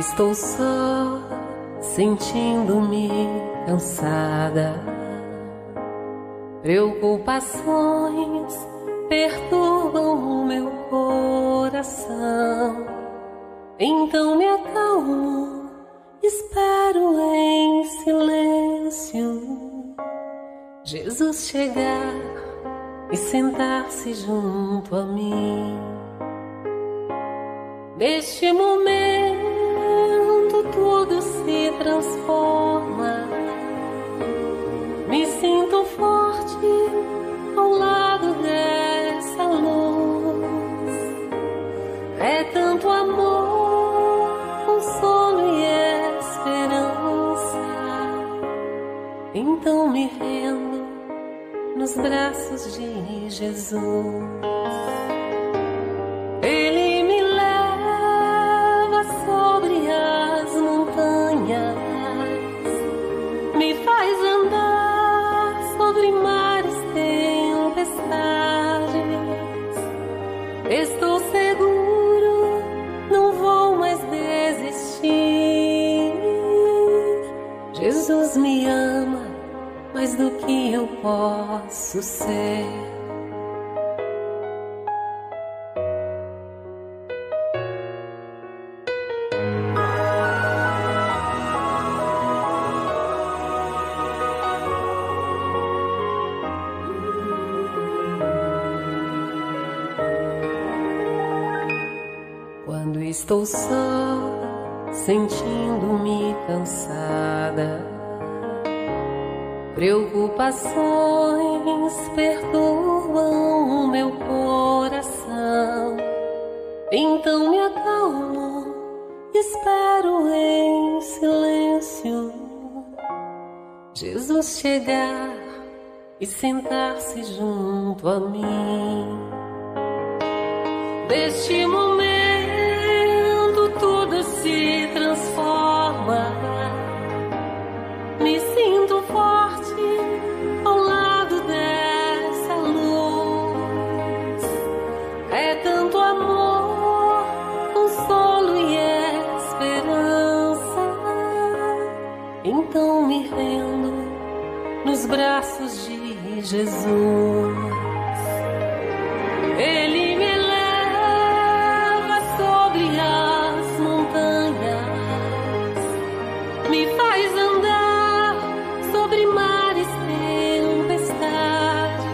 estou só, sentindo-me cansada, preocupações perturbam o meu coração. Então me acalmo, espero em silêncio Jesus chegar e sentar-se junto a mim. Neste momento tudo se transforma. Me sinto forte ao lado dessa luz. É tanto amor, consolo e esperança. Então me rendo nos braços de Jesus. Ele me leva sobre as montanhas, me faz andar sobre mares, tempestades. Estou seguro, não vou mais desistir. Jesus me ama mais do que eu posso ser. Quando estou só, sentindo-me cansada, preocupações perturbam o meu coração. Então me acalmo, espero em silêncio Jesus chegar e sentar-se junto a mim. Neste momento tudo se transforma. Me sinto forte ao lado dessa luz. É tanto amor, consolo e esperança. Então me rendo nos braços de Jesus. Ele me leva sobre as montanhas, me faz andar sobre mares, tempestades.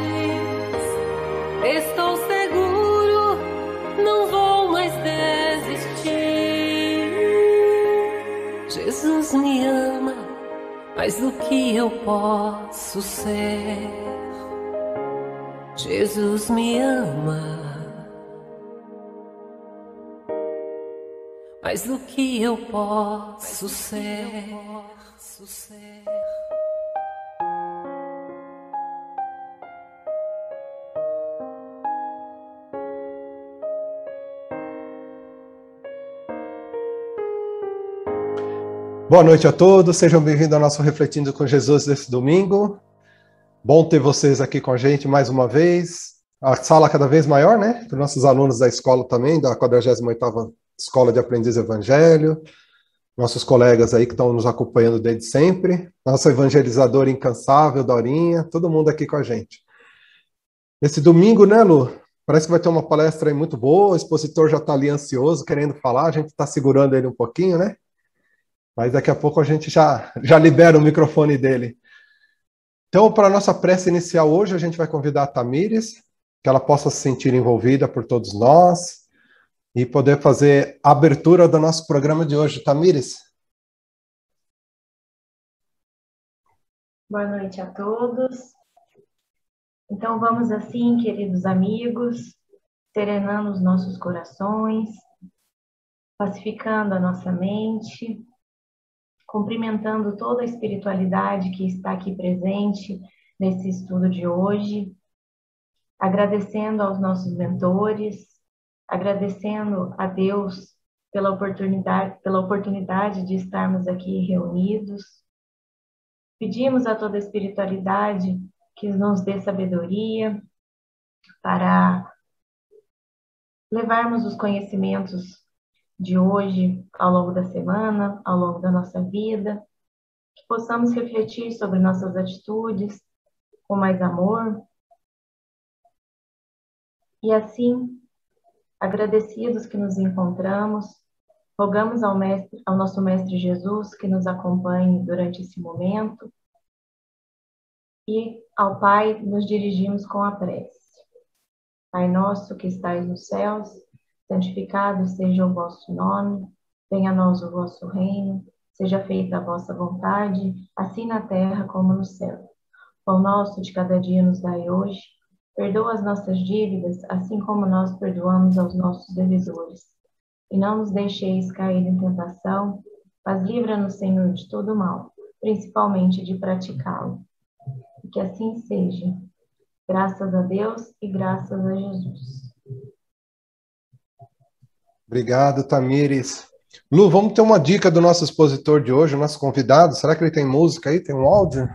Estou seguro, não vou mais desistir. Jesus me ama mais do que eu posso ser. Jesus me ama mais do que eu posso ser. Boa noite a todos, sejam bem-vindos ao nosso Refletindo com Jesus desse domingo. Bom ter vocês aqui com a gente mais uma vez. A sala cada vez maior, né? Para nossos alunos da escola também, da 48ª Escola de Aprendiz Evangelho. Nossos colegas aí que estão nos acompanhando desde sempre. Nossa evangelizadora incansável, Dorinha, todo mundo aqui com a gente. Esse domingo, né, Lu? Parece que vai ter uma palestra aí muito boa, o expositor já está ali ansioso, querendo falar, a gente está segurando ele um pouquinho, né? Mas daqui a pouco a gente já libera o microfone dele. Então, para a nossa prece inicial hoje, a gente vai convidar a Tamires, que ela possa se sentir envolvida por todos nós e poder fazer a abertura do nosso programa de hoje. Tamires? Boa noite a todos. Então, vamos assim, queridos amigos, serenando os nossos corações, pacificando a nossa mente, cumprimentando toda a espiritualidade que está aqui presente nesse estudo de hoje, agradecendo aos nossos mentores, agradecendo a Deus pela oportunidade de estarmos aqui reunidos. Pedimos a toda a espiritualidade que nos dê sabedoria para levarmos os conhecimentos de hoje, ao longo da semana, ao longo da nossa vida, que possamos refletir sobre nossas atitudes com mais amor e assim, agradecidos que nos encontramos, rogamos ao nosso Mestre Jesus que nos acompanhe durante esse momento e ao Pai nos dirigimos com a prece. Pai nosso que estais nos céus, santificado seja o vosso nome, venha a nós o vosso reino, seja feita a vossa vontade, assim na terra como no céu. Pão nosso de cada dia nos dai hoje, perdoa as nossas dívidas, assim como nós perdoamos aos nossos devedores. E não nos deixeis cair em tentação, mas livra-nos, Senhor, de todo mal, principalmente de praticá-lo. E que assim seja. Graças a Deus e graças a Jesus. Obrigado, Tamires. Lu, vamos ter uma dica do nosso expositor de hoje, o nosso convidado. Será que ele tem música aí? Tem um áudio?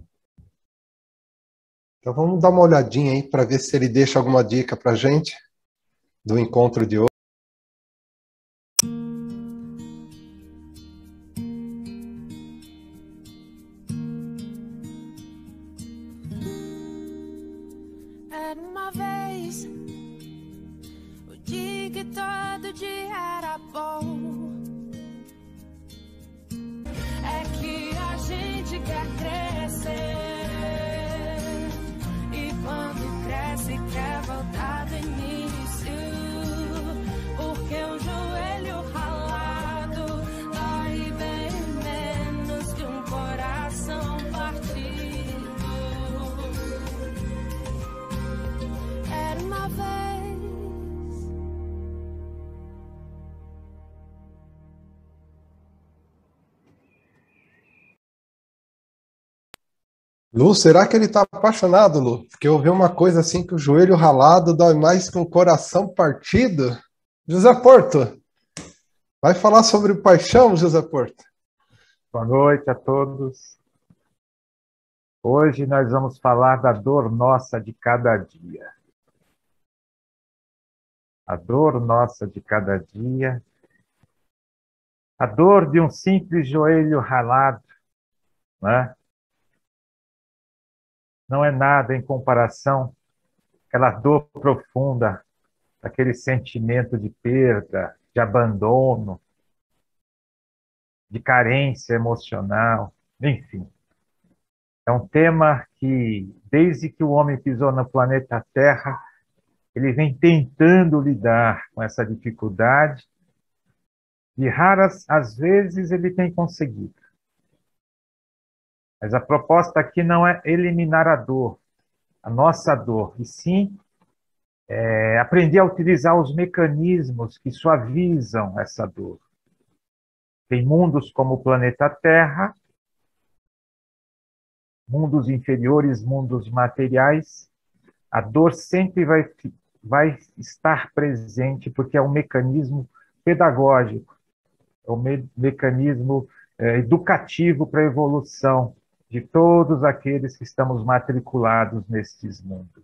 Então vamos dar uma olhadinha aí para ver se ele deixa alguma dica para a gente do encontro de hoje. Era uma vez o dia que todo dia era bom. É que a gente quer crescer e quando cresce quer voltar do início, porque o joelho ralado dói bem menos que um coração partido. Era uma vez. Lu, será que ele está apaixonado, Lu? Porque eu vi uma coisa assim que o joelho ralado dói mais que um coração partido. José Porto, vai falar sobre paixão, José Porto? Boa noite a todos. Hoje nós vamos falar da dor nossa de cada dia. A dor nossa de cada dia. A dor de um simples joelho ralado, né? Não é nada em comparação àquela dor profunda, aquele sentimento de perda, de abandono, de carência emocional, enfim. É um tema que, desde que o homem pisou no planeta Terra, ele vem tentando lidar com essa dificuldade e raras às vezes ele tem conseguido. Mas a proposta aqui não é eliminar a dor, a nossa dor, e sim aprender a utilizar os mecanismos que suavizam essa dor. Tem mundos como o planeta Terra, mundos inferiores, mundos materiais. A dor sempre vai estar presente porque é um mecanismo pedagógico, é um mecanismo educativo para a evolução de todos aqueles que estamos matriculados nestes mundos.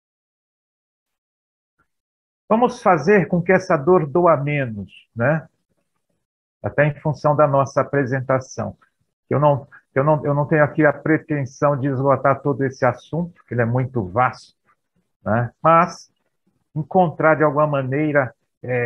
Vamos fazer com que essa dor doa menos, né? Até em função da nossa apresentação. Eu não tenho aqui a pretensão de esgotar todo esse assunto, porque ele é muito vasto, né? Mas encontrar de alguma maneira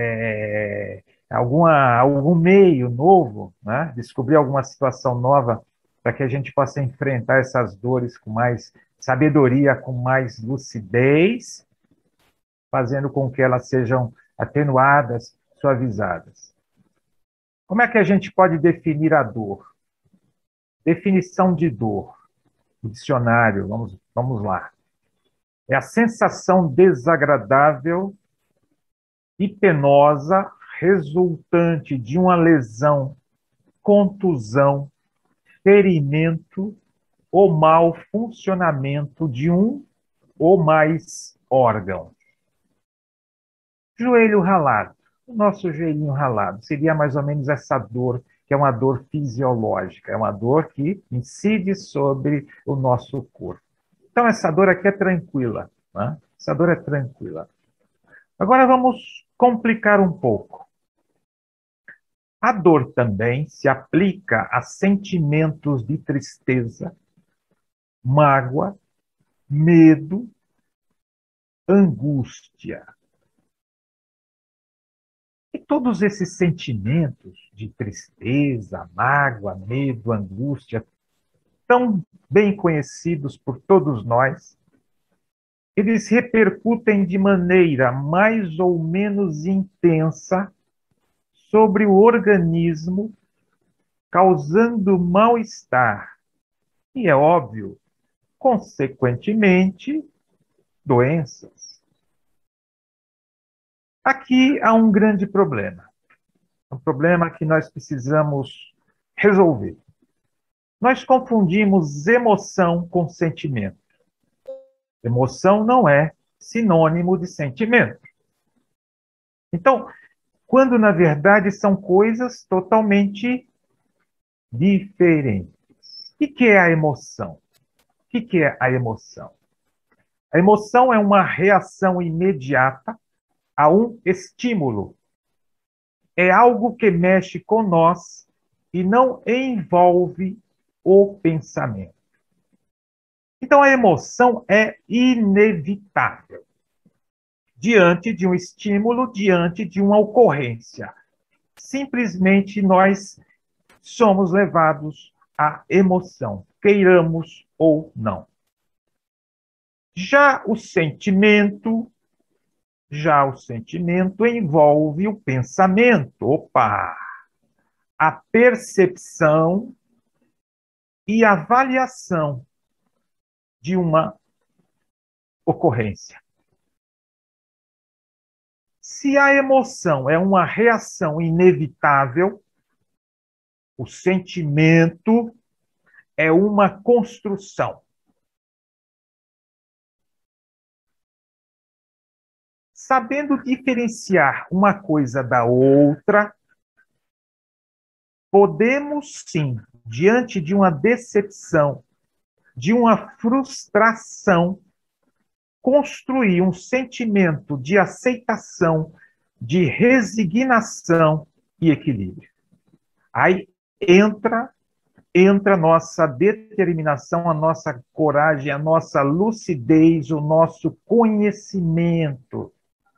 algum meio novo, né? Descobrir alguma situação nova para que a gente possa enfrentar essas dores com mais sabedoria, com mais lucidez, fazendo com que elas sejam atenuadas, suavizadas. Como é que a gente pode definir a dor? Definição de dor. O dicionário, vamos lá. É a sensação desagradável e penosa resultante de uma lesão, contusão, ferimento ou mau funcionamento de um ou mais órgãos. Joelho ralado. O nosso joelhinho ralado seria mais ou menos essa dor, que é uma dor fisiológica, é uma dor que incide sobre o nosso corpo. Então, essa dor aqui é tranquila, né? Essa dor é tranquila. Agora vamos complicar um pouco. A dor também se aplica a sentimentos de tristeza, mágoa, medo, angústia. E todos esses sentimentos de tristeza, mágoa, medo, angústia, tão bem conhecidos por todos nós, eles repercutem de maneira mais ou menos intensa sobre o organismo, causando mal-estar e, é óbvio, consequentemente, doenças. Aqui há um grande problema, um problema que nós precisamos resolver. Nós confundimos emoção com sentimento. Emoção não é sinônimo de sentimento. Então, quando na verdade são coisas totalmente diferentes. O que é a emoção? O que é a emoção? A emoção é uma reação imediata a um estímulo. É algo que mexe com nós e não envolve o pensamento. Então, a emoção é inevitável diante de um estímulo, diante de uma ocorrência. Simplesmente nós somos levados à emoção, queiramos ou não. Já o sentimento envolve o pensamento, a percepção e avaliação de uma ocorrência. Se a emoção é uma reação inevitável, o sentimento é uma construção. Sabendo diferenciar uma coisa da outra, podemos sim, diante de uma decepção, de uma frustração, construir um sentimento de aceitação, de resignação e equilíbrio. Aí entra a nossa determinação, a nossa coragem, a nossa lucidez, o nosso conhecimento.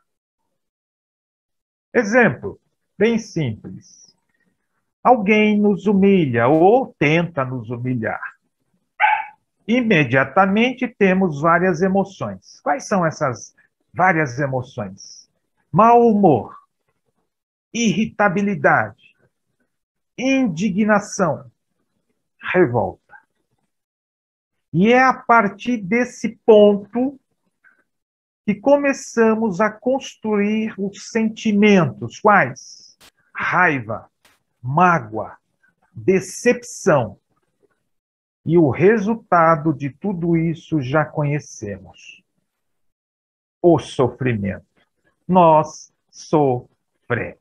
Exemplo, bem simples. Alguém nos humilha ou tenta nos humilhar. Imediatamente temos várias emoções. Quais são essas várias emoções? Mau humor, irritabilidade, indignação, revolta. E é a partir desse ponto que começamos a construir os sentimentos. Quais? Raiva, mágoa, decepção. E o resultado de tudo isso já conhecemos. O sofrimento. Nós sofremos.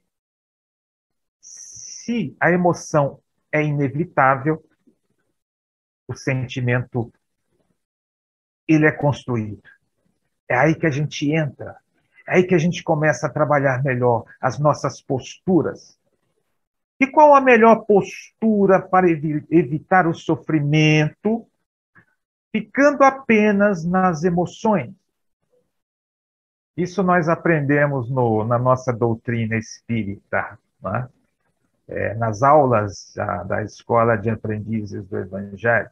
Se a emoção é inevitável, o sentimento ele é construído. É aí que a gente entra. É aí que a gente começa a trabalhar melhor as nossas posturas. E qual a melhor postura para evitar o sofrimento, ficando apenas nas emoções? Isso nós aprendemos na nossa doutrina espírita, né? Nas aulas da Escola de Aprendizes do Evangelho.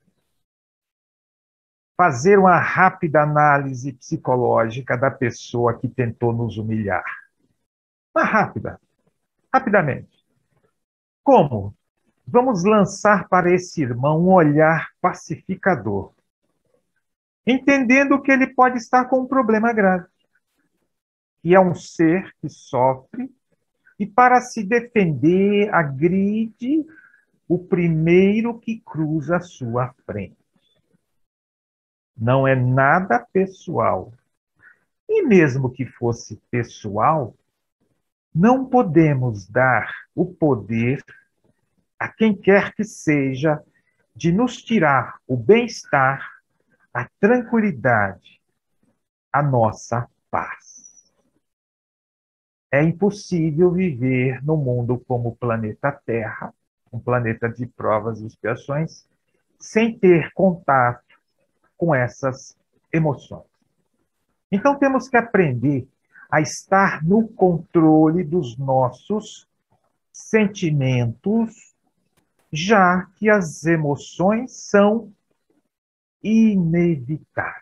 Fazer uma rápida análise psicológica da pessoa que tentou nos humilhar. Uma rapidamente. Como? Vamos lançar para esse irmão um olhar pacificador, entendendo que ele pode estar com um problema grave, e é um ser que sofre, e para se defender, agride o primeiro que cruza a sua frente. Não é nada pessoal. E mesmo que fosse pessoal, não podemos dar o poder a quem quer que seja de nos tirar o bem-estar, a tranquilidade, a nossa paz. É impossível viver no mundo como o planeta Terra, um planeta de provas e expiações, sem ter contato com essas emoções. Então temos que aprender a estar no controle dos nossos sentimentos, já que as emoções são inevitáveis.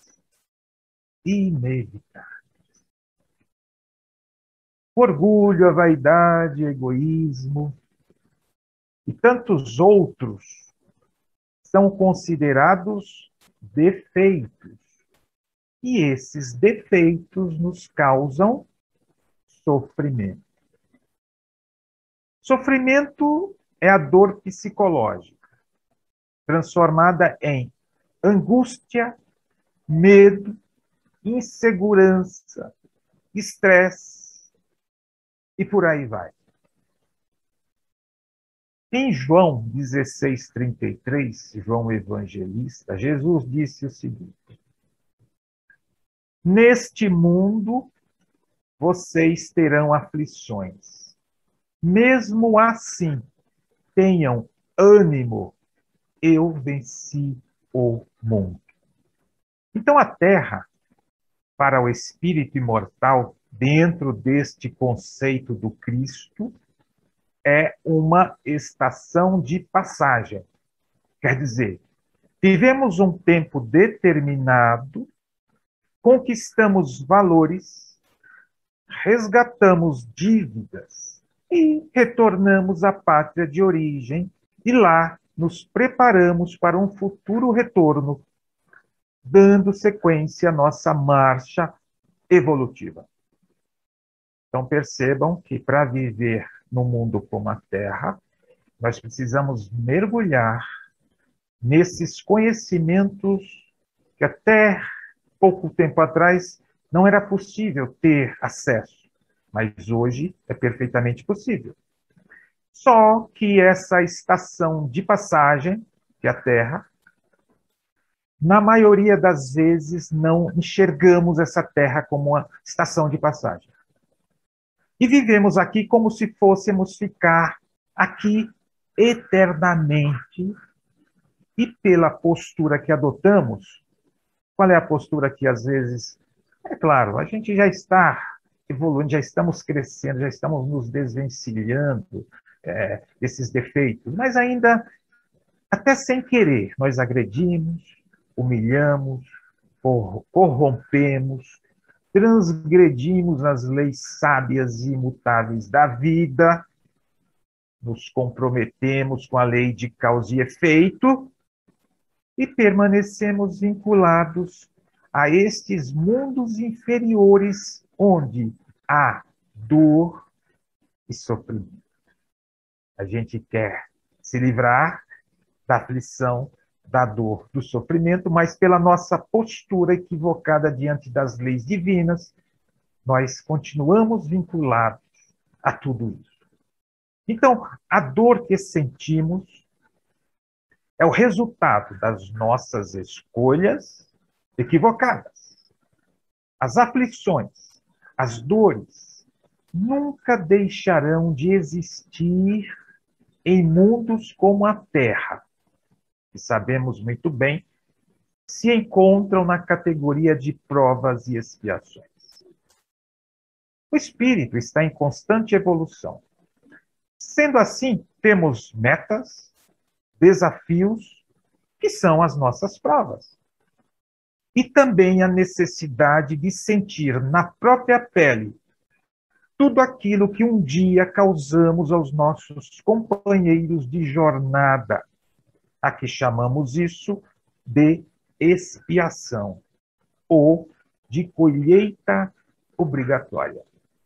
Inevitáveis. O orgulho, a vaidade, o egoísmo e tantos outros são considerados defeitos. E esses defeitos nos causam sofrimento. Sofrimento é a dor psicológica, transformada em angústia, medo, insegurança, estresse e por aí vai. Em João 16:33, João Evangelista, Jesus disse o seguinte: neste mundo vocês terão aflições. Mesmo assim, tenham ânimo, eu venci o mundo. Então, a Terra, para o espírito imortal, dentro deste conceito do Cristo, é uma estação de passagem. Quer dizer, vivemos um tempo determinado, conquistamos valores, resgatamos dívidas e retornamos à pátria de origem e lá nos preparamos para um futuro retorno, dando sequência à nossa marcha evolutiva. Então percebam que para viver no mundo como a Terra, nós precisamos mergulhar nesses conhecimentos que até pouco tempo atrás não era possível ter acesso, mas hoje é perfeitamente possível. Só que essa estação de passagem, que é a Terra, na maioria das vezes não enxergamos essa Terra como uma estação de passagem. E vivemos aqui como se fôssemos ficar aqui eternamente. E pela postura que adotamos, qual é a postura que às vezes, é claro, a gente já está evoluindo, já estamos crescendo, já estamos nos desvencilhando desses defeitos, mas ainda, até sem querer, nós agredimos, humilhamos, corrompemos, transgredimos as leis sábias e imutáveis da vida, nos comprometemos com a lei de causa e efeito e permanecemos vinculados a estes mundos inferiores onde há dor e sofrimento. A gente quer se livrar da aflição, da dor, do sofrimento, mas pela nossa postura equivocada diante das leis divinas, nós continuamos vinculados a tudo isso. Então, a dor que sentimos é o resultado das nossas escolhas equivocadas. As aflições, as dores, nunca deixarão de existir em mundos como a Terra, que sabemos muito bem, se encontram na categoria de provas e expiações. O espírito está em constante evolução. Sendo assim, temos metas, desafios, que são as nossas provas. E também a necessidade de sentir na própria pele tudo aquilo que um dia causamos aos nossos companheiros de jornada. Aqui chamamos isso de expiação ou de colheita obrigatória.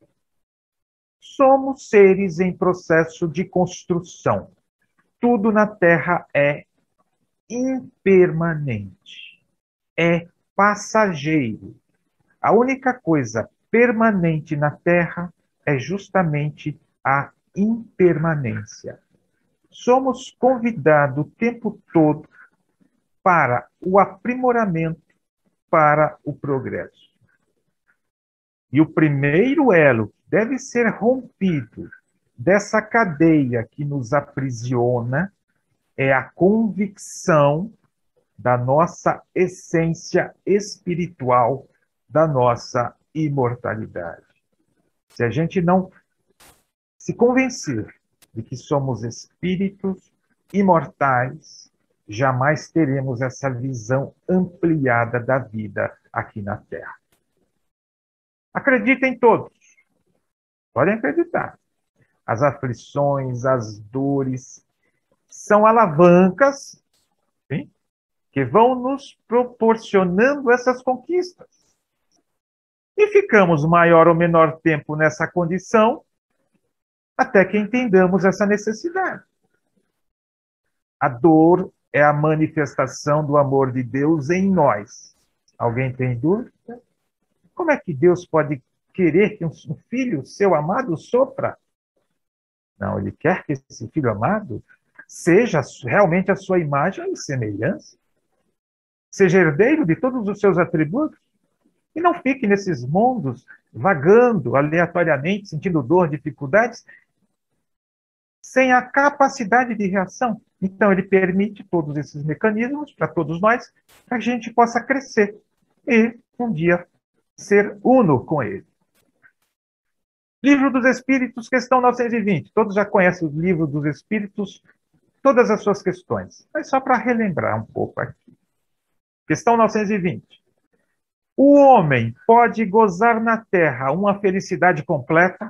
Somos seres em processo de construção. Tudo na Terra é impermanente, é passageiro. A única coisa permanente na Terra é justamente a impermanência. Somos convidados o tempo todo para o aprimoramento, para o progresso. E o primeiro elo que deve ser rompido dessa cadeia que nos aprisiona é a convicção da nossa essência espiritual, da nossa imortalidade. Se a gente não se convencer de que somos espíritos imortais, jamais teremos essa visão ampliada da vida aqui na Terra. Acreditem todos. Podem acreditar. As aflições, as dores, são alavancas, sim, que vão nos proporcionando essas conquistas. E ficamos maior ou menor tempo nessa condição, até que entendamos essa necessidade. A dor é a manifestação do amor de Deus em nós. Alguém tem dúvida? Como é que Deus pode querer que um filho, seu amado, sofra? Não, ele quer que esse filho amado seja realmente a sua imagem e semelhança, seja herdeiro de todos os seus atributos, e não fique nesses mundos vagando aleatoriamente, sentindo dor, dificuldades, sem a capacidade de reação. Então, ele permite todos esses mecanismos para todos nós, para que a gente possa crescer e, um dia, ser uno com ele. Livro dos Espíritos, questão 920. Todos já conhecem o Livro dos Espíritos, todas as suas questões. Mas só para relembrar um pouco aqui. Questão 920. O homem pode gozar na Terra uma felicidade completa?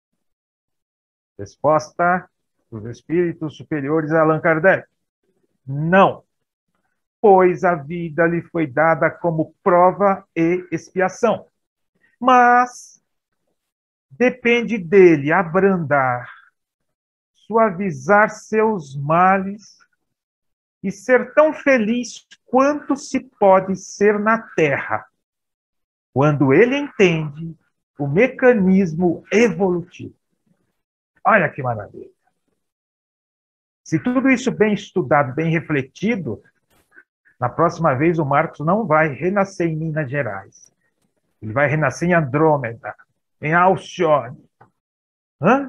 Resposta dos Espíritos Superiores a Allan Kardec. Não, pois a vida lhe foi dada como prova e expiação. Mas depende dele abrandar, suavizar seus males e ser tão feliz quanto se pode ser na Terra, quando ele entende o mecanismo evolutivo. Olha que maravilha! Se tudo isso bem estudado, bem refletido, na próxima vez o Marcos não vai renascer em Minas Gerais. Ele vai renascer em Andrômeda, em Alcione. Hã?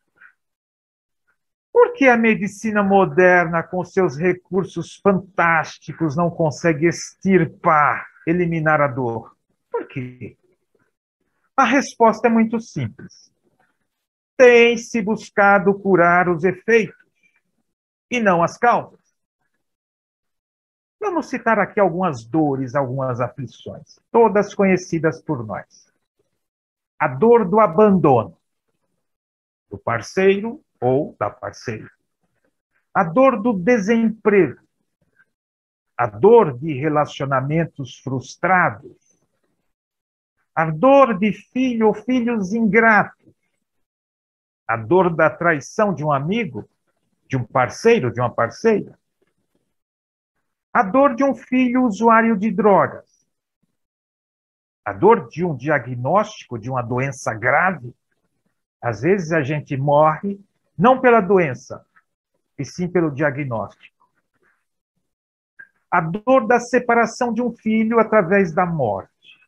Por que a medicina moderna, com seus recursos fantásticos, não consegue extirpar, eliminar a dor? Por quê? A resposta é muito simples. Tem-se buscado curar os efeitos e não as causas. Vamos citar aqui algumas dores, algumas aflições, todas conhecidas por nós. A dor do abandono do parceiro ou da parceira. A dor do desemprego. A dor de relacionamentos frustrados. A dor de filho ou filhos ingratos. A dor da traição de um amigo, de um parceiro, de uma parceira. A dor de um filho usuário de drogas. A dor de um diagnóstico de uma doença grave. Às vezes a gente morre não pela doença, e sim pelo diagnóstico. A dor da separação de um filho através da morte.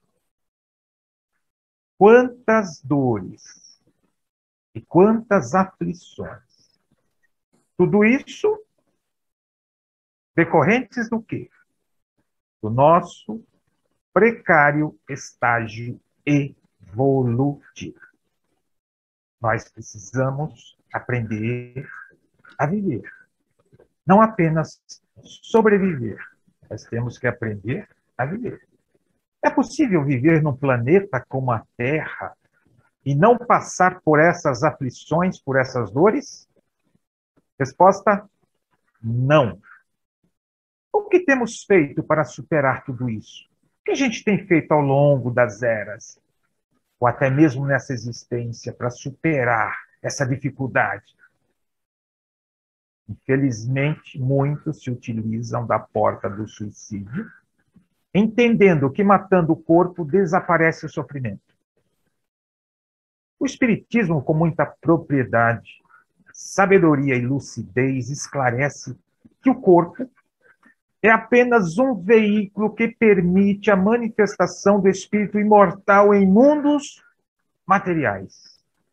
Quantas dores e quantas aflições. Tudo isso decorrentes do quê? Do nosso precário estágio evolutivo. Nós precisamos aprender a viver. Não apenas sobreviver. Nós temos que aprender a viver. É possível viver num planeta como a Terra e não passar por essas aflições, por essas dores? Resposta: não. O que temos feito para superar tudo isso? O que a gente tem feito ao longo das eras? Ou até mesmo nessa existência, para superar essa dificuldade? Infelizmente, muitos se utilizam da porta do suicídio, entendendo que matando o corpo desaparece o sofrimento. O Espiritismo, com muita propriedade, sabedoria e lucidez, esclarece que o corpo é apenas um veículo que permite a manifestação do espírito imortal em mundos materiais.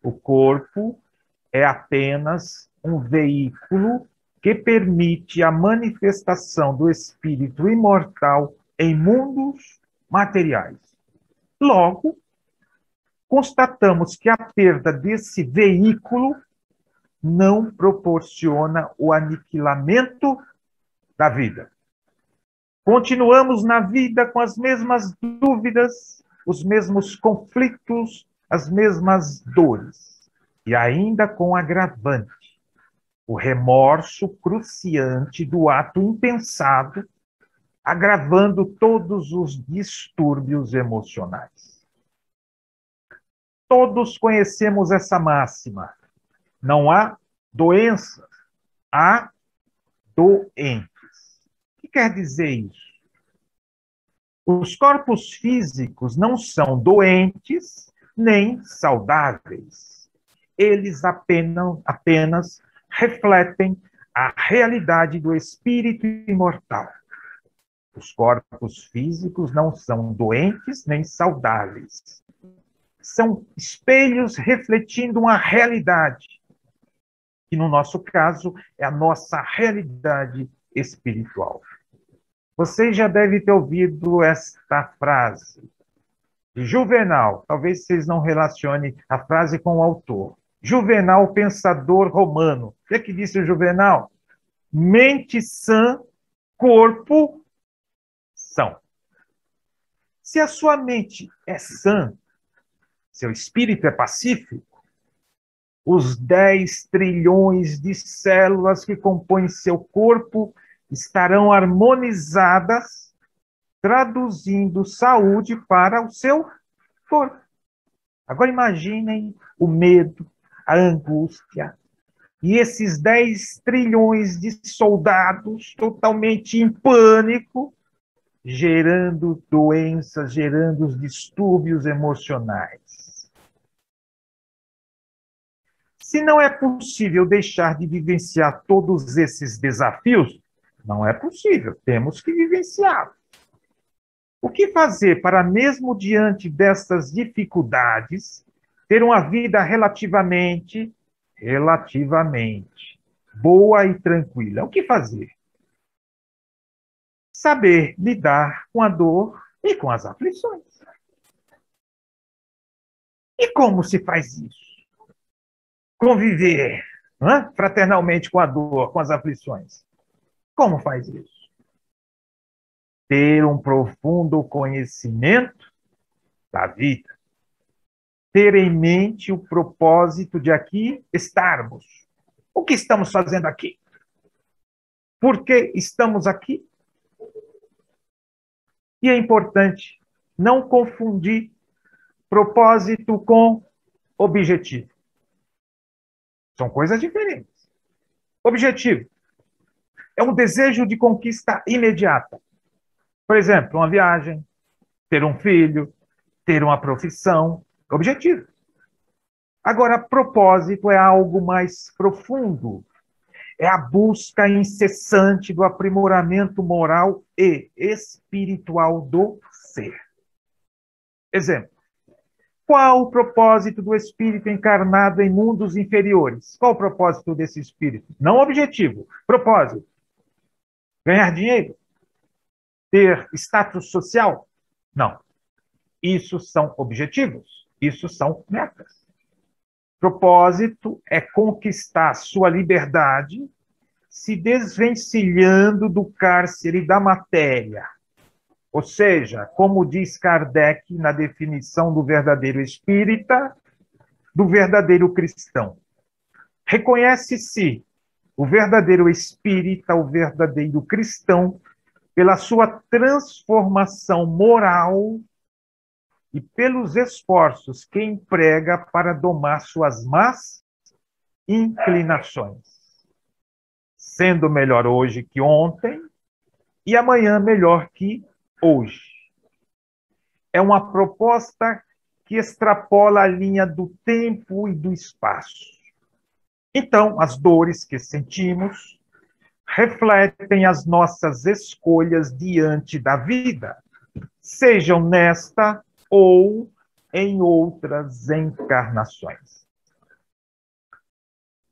O corpo é apenas um veículo que permite a manifestação do espírito imortal em mundos materiais. Logo, constatamos que a perda desse veículo não proporciona o aniquilamento da vida. Continuamos na vida com as mesmas dúvidas, os mesmos conflitos, as mesmas dores. E ainda com agravante, o remorso cruciante do ato impensado, agravando todos os distúrbios emocionais. Todos conhecemos essa máxima. Não há doenças, há doentes. O que quer dizer isso? Os corpos físicos não são doentes nem saudáveis. Eles apenas refletem a realidade do espírito imortal. Os corpos físicos não são doentes nem saudáveis. São espelhos refletindo uma realidade, que no nosso caso é a nossa realidade espiritual. Vocês já devem ter ouvido esta frase de Juvenal. Talvez vocês não relacionem a frase com o autor. Juvenal, pensador romano. O que é que disse o Juvenal? Mente sã, corpo são. Se a sua mente é sã, seu espírito é pacífico, os 10 trilhões de células que compõem seu corpo estarão harmonizadas, traduzindo saúde para o seu corpo. Agora imaginem o medo, a angústia, e esses 10 trilhões de soldados totalmente em pânico, gerando doenças, gerando os distúrbios emocionais. Se não é possível deixar de vivenciar todos esses desafios, não é possível, temos que vivenciá-los. O que fazer para, mesmo diante dessas dificuldades, ter uma vida relativamente boa e tranquila? O que fazer? Saber lidar com a dor e com as aflições. E como se faz isso? Conviver fraternalmente com a dor, com as aflições. Como faz isso? Ter um profundo conhecimento da vida. Ter em mente o propósito de aqui estarmos. O que estamos fazendo aqui? Por que estamos aqui? E é importante não confundir propósito com objetivo. São coisas diferentes. Objetivo é um desejo de conquista imediata. Por exemplo, uma viagem, ter um filho, ter uma profissão. Objetivo. Agora, propósito é algo mais profundo. É a busca incessante do aprimoramento moral e espiritual do ser. Exemplo. Qual o propósito do espírito encarnado em mundos inferiores? Qual o propósito desse espírito? Não objetivo. Propósito. Ganhar dinheiro? Ter status social? Não. Isso são objetivos. Isso são metas. Propósito é conquistar sua liberdade, se desvencilhando do cárcere da matéria. Ou seja, como diz Kardec na definição do verdadeiro espírita, do verdadeiro cristão. Reconhece-se o verdadeiro espírita, o verdadeiro cristão, pela sua transformação moral e pelos esforços que emprega para domar suas más inclinações, sendo melhor hoje que ontem e amanhã melhor que hoje. É uma proposta que extrapola a linha do tempo e do espaço. Então, as dores que sentimos refletem as nossas escolhas diante da vida, sejam nesta ou em outras encarnações.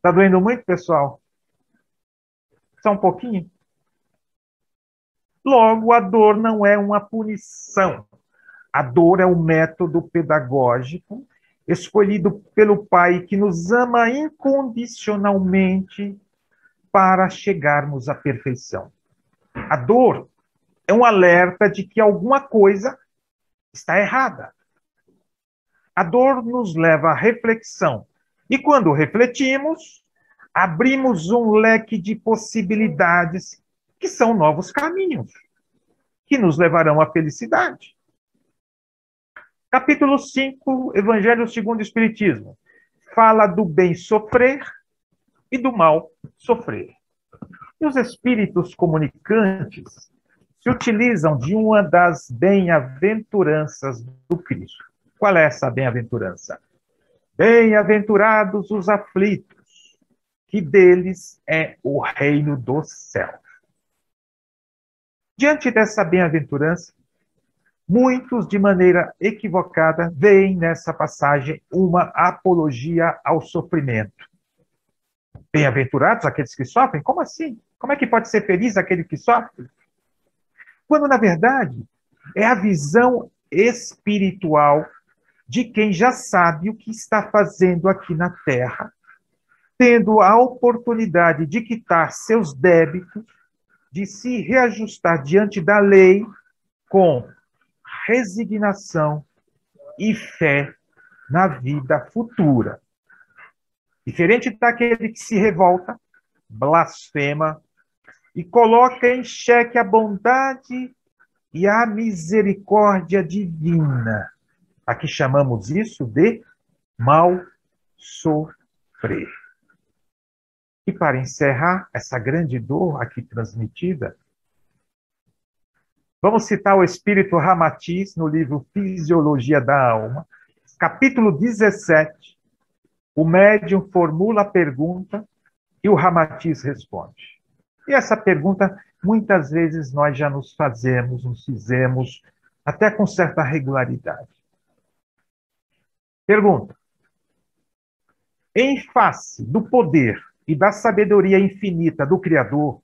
Está doendo muito, pessoal? Só um pouquinho? Logo, a dor não é uma punição. A dor é um método pedagógico escolhido pelo Pai que nos ama incondicionalmente para chegarmos à perfeição. A dor é um alerta de que alguma coisa está errada. A dor nos leva à reflexão. E quando refletimos, abrimos um leque de possibilidades que são novos caminhos, que nos levarão à felicidade. Capítulo 5, Evangelho segundo o Espiritismo. Fala do bem sofrer e do mal sofrer. E os espíritos comunicantes se utilizam de uma das bem-aventuranças do Cristo. Qual é essa bem-aventurança? Bem-aventurados os aflitos, que deles é o reino do céu. Diante dessa bem-aventurança, muitos, de maneira equivocada, veem nessa passagem uma apologia ao sofrimento. Bem-aventurados aqueles que sofrem? Como assim? Como é que pode ser feliz aquele que sofre? Quando, na verdade, é a visão espiritual de quem já sabe o que está fazendo aqui na Terra, tendo a oportunidade de quitar seus débitos, de se reajustar diante da lei com resignação e fé na vida futura. Diferente daquele que se revolta, blasfema e coloca em xeque a bondade e a misericórdia divina. Aqui chamamos isso de mal sofrer. E para encerrar essa grande dor aqui transmitida, vamos citar o espírito Ramatiz no livro Fisiologia da Alma, capítulo 17. O médium formula a pergunta e o Ramatiz responde. E essa pergunta, muitas vezes, nós já nos fizemos, até com certa regularidade. Pergunta: em face do poder e da sabedoria infinita do Criador,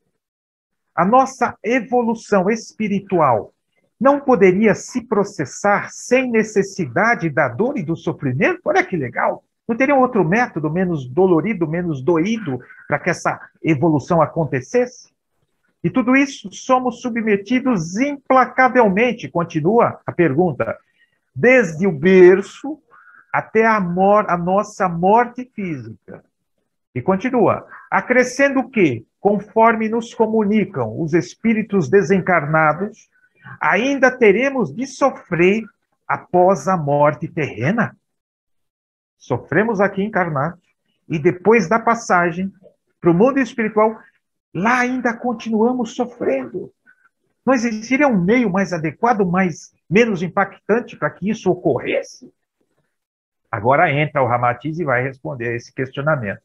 a nossa evolução espiritual não poderia se processar sem necessidade da dor e do sofrimento? Olha que legal! Não teria um outro método menos dolorido, menos doído, para que essa evolução acontecesse? E tudo isso somos submetidos implacavelmente, continua a pergunta, desde o berço até a nossa morte física. E continua, acrescendo que, conforme nos comunicam os espíritos desencarnados, ainda teremos de sofrer após a morte terrena? Sofremos aqui encarnados, e depois da passagem para o mundo espiritual, lá ainda continuamos sofrendo. Não existiria um meio mais adequado, menos impactante para que isso ocorresse? Agora entra o Ramatiz e vai responder a esse questionamento.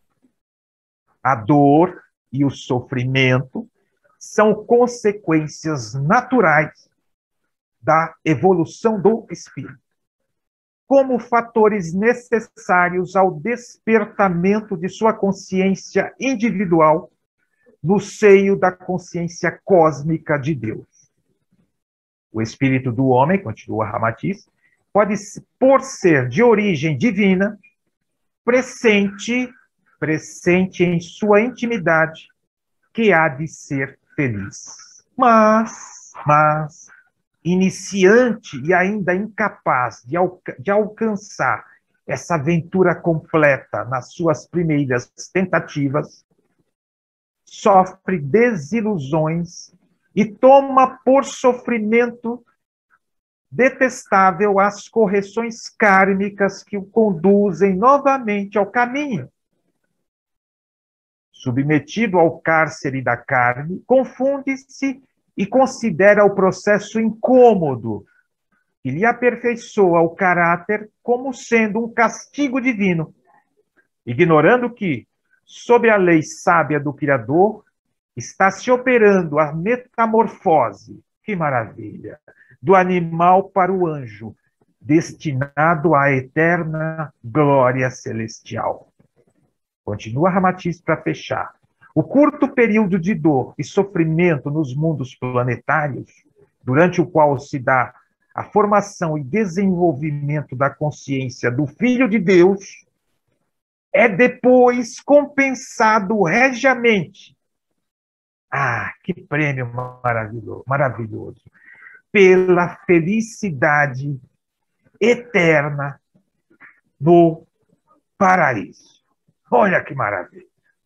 A dor e o sofrimento são consequências naturais da evolução do espírito, como fatores necessários ao despertamento de sua consciência individual no seio da consciência cósmica de Deus. O espírito do homem, continua Ramatiz, pode, por ser de origem divina, pressente em sua intimidade que há de ser feliz. Mas iniciante e ainda incapaz de alcançar essa aventura completa nas suas primeiras tentativas, sofre desilusões e toma por sofrimento detestável as correções kármicas que o conduzem novamente ao caminho. Submetido ao cárcere da carne, confunde-se e considera o processo incômodo que lhe aperfeiçoa o caráter como sendo um castigo divino, ignorando que, sob a lei sábia do Criador, está se operando a metamorfose, que maravilha, do animal para o anjo, destinado à eterna glória celestial. Continua Ramatiz para fechar. O curto período de dor e sofrimento nos mundos planetários, durante o qual se dá a formação e desenvolvimento da consciência do Filho de Deus, é depois compensado regiamente. Ah, que prêmio maravilhoso, maravilhoso! Pela felicidade eterna no paraíso. Olha que maravilha!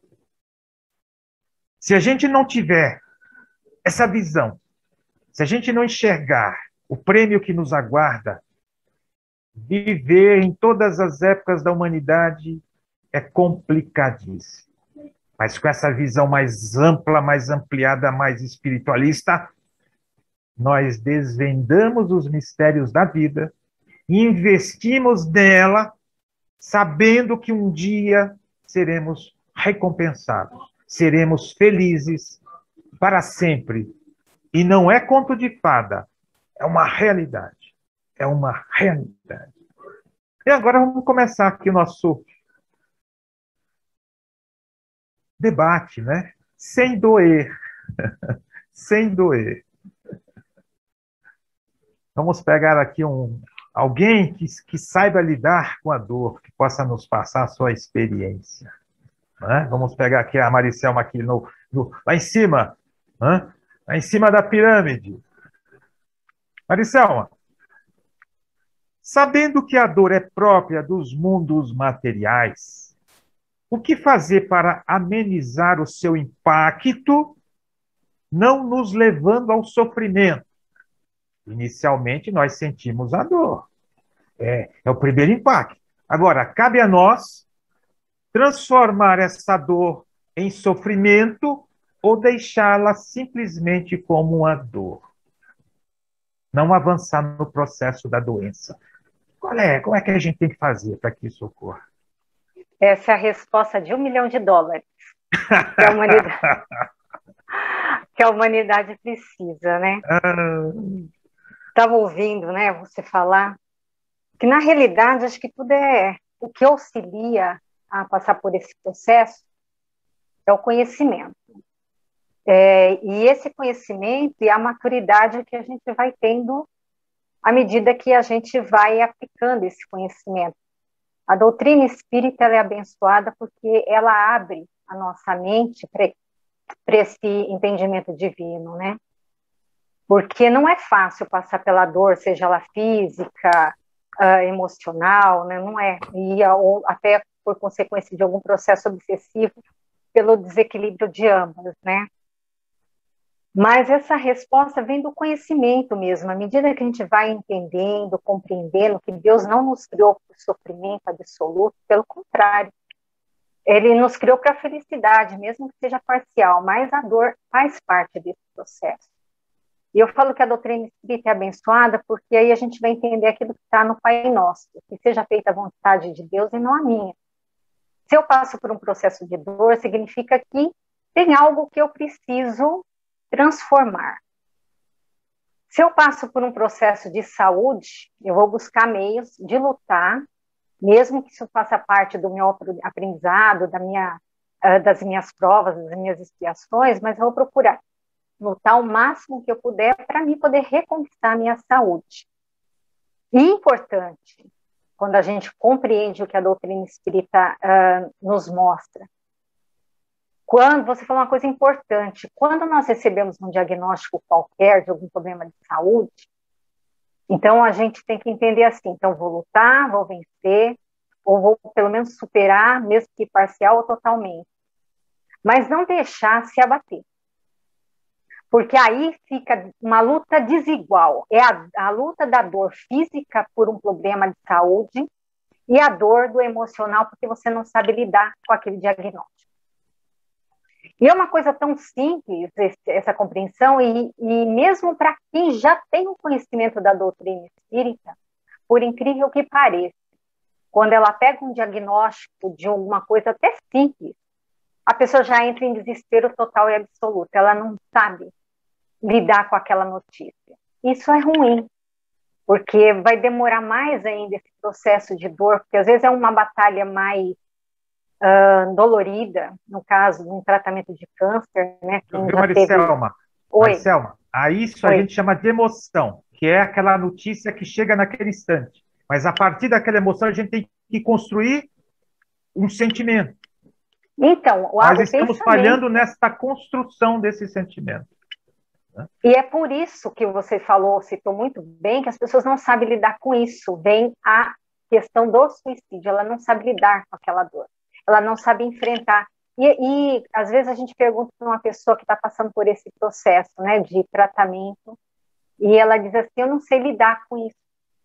Se a gente não tiver essa visão, se a gente não enxergar o prêmio que nos aguarda, viver em todas as épocas da humanidade é complicadíssimo. Mas com essa visão mais ampla, mais ampliada, mais espiritualista, nós desvendamos os mistérios da vida e investimos nela, sabendo que um dia seremos recompensados, seremos felizes para sempre. E não é conto de fada, é uma realidade. É uma realidade. E agora vamos começar aqui o nosso debate, né? Sem doer. Sem doer. Vamos pegar aqui alguém que saiba lidar com a dor, que possa nos passar a sua experiência. Né? Vamos pegar aqui a Maricelma aqui lá em cima, né? Lá em cima da pirâmide. Maricelma, sabendo que a dor é própria dos mundos materiais, o que fazer para amenizar o seu impacto, não nos levando ao sofrimento? Inicialmente, nós sentimos a dor. É o primeiro impacto. Agora, cabe a nós transformar essa dor em sofrimento ou deixá-la simplesmente como uma dor. Não avançar no processo da doença. Como é que a gente tem que fazer para que isso ocorra? Essa é a resposta de $1 milhão que a humanidade precisa, né? Estava ouvindo, né, você falar que, na realidade, acho que tudo o que auxilia a passar por esse processo é o conhecimento. E esse conhecimento e a maturidade que a gente vai tendo à medida que a gente vai aplicando esse conhecimento. A doutrina espírita ela é abençoada porque ela abre a nossa mente para esse entendimento divino, né? Porque não é fácil passar pela dor, seja ela física, emocional, né? Não é, ou até por consequência de algum processo obsessivo, pelo desequilíbrio de ambas, né? Mas essa resposta vem do conhecimento mesmo, à medida que a gente vai entendendo, compreendendo que Deus não nos criou para o sofrimento absoluto, pelo contrário, Ele nos criou para a felicidade, mesmo que seja parcial, mas a dor faz parte desse processo. E eu falo que a doutrina espírita é abençoada porque aí a gente vai entender aquilo que está no Pai Nosso, que seja feita a vontade de Deus e não a minha. Se eu passo por um processo de dor, significa que tem algo que eu preciso transformar. Se eu passo por um processo de saúde, eu vou buscar meios de lutar, mesmo que isso faça parte do meu aprendizado, das minhas provas, das minhas expiações, mas eu vou procurar lutar o máximo que eu puder para mim poder reconquistar a minha saúde. E importante, quando a gente compreende o que a doutrina espírita nos mostra, quando você falou uma coisa importante, quando nós recebemos um diagnóstico qualquer de algum problema de saúde, então a gente tem que entender assim, então vou lutar, vou vencer, ou vou pelo menos superar, mesmo que parcial ou totalmente. Mas não deixar se abater. Porque aí fica uma luta desigual. É a luta da dor física por um problema de saúde e a dor do emocional porque você não sabe lidar com aquele diagnóstico. E é uma coisa tão simples essa compreensão, e mesmo para quem já tem o conhecimento da doutrina espírita, por incrível que pareça, quando ela pega um diagnóstico de alguma coisa até simples, a pessoa já entra em desespero total e absoluto, ela não sabe lidar com aquela notícia. Isso é ruim, porque vai demorar mais ainda esse processo de dor, porque às vezes é uma batalha mais dolorida, no caso de um tratamento de câncer, né? Quem já Maricelma? teve... Oi. Maricelma, a isso a gente chama de emoção, que é aquela notícia que chega naquele instante. Mas a partir daquela emoção a gente tem que construir um sentimento. Então, nós estamos falhando nesta construção desse sentimento. E é por isso que você falou, citou muito bem, que as pessoas não sabem lidar com isso. Vem a questão do suicídio, ela não sabe lidar com aquela dor, ela não sabe enfrentar. E às vezes a gente pergunta para uma pessoa que está passando por esse processo, né, de tratamento, e ela diz assim, eu não sei lidar com isso.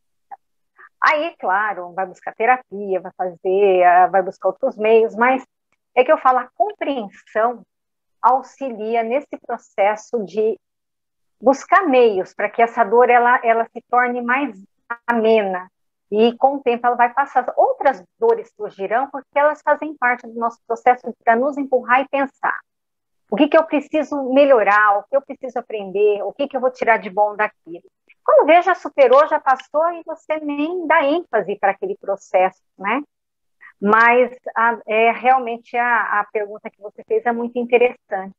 Aí, claro, vai buscar terapia, vai buscar outros meios, mas é que eu falo, a compreensão auxilia nesse processo de buscar meios para que essa dor ela se torne mais amena, e com o tempo ela vai passar. Outras dores surgirão porque elas fazem parte do nosso processo para nos empurrar e pensar. O que eu preciso melhorar, o que eu preciso aprender, o que eu vou tirar de bom daquilo. Quando vê, já superou, já passou, e você nem dá ênfase para aquele processo, né? Mas realmente a pergunta que você fez é muito interessante.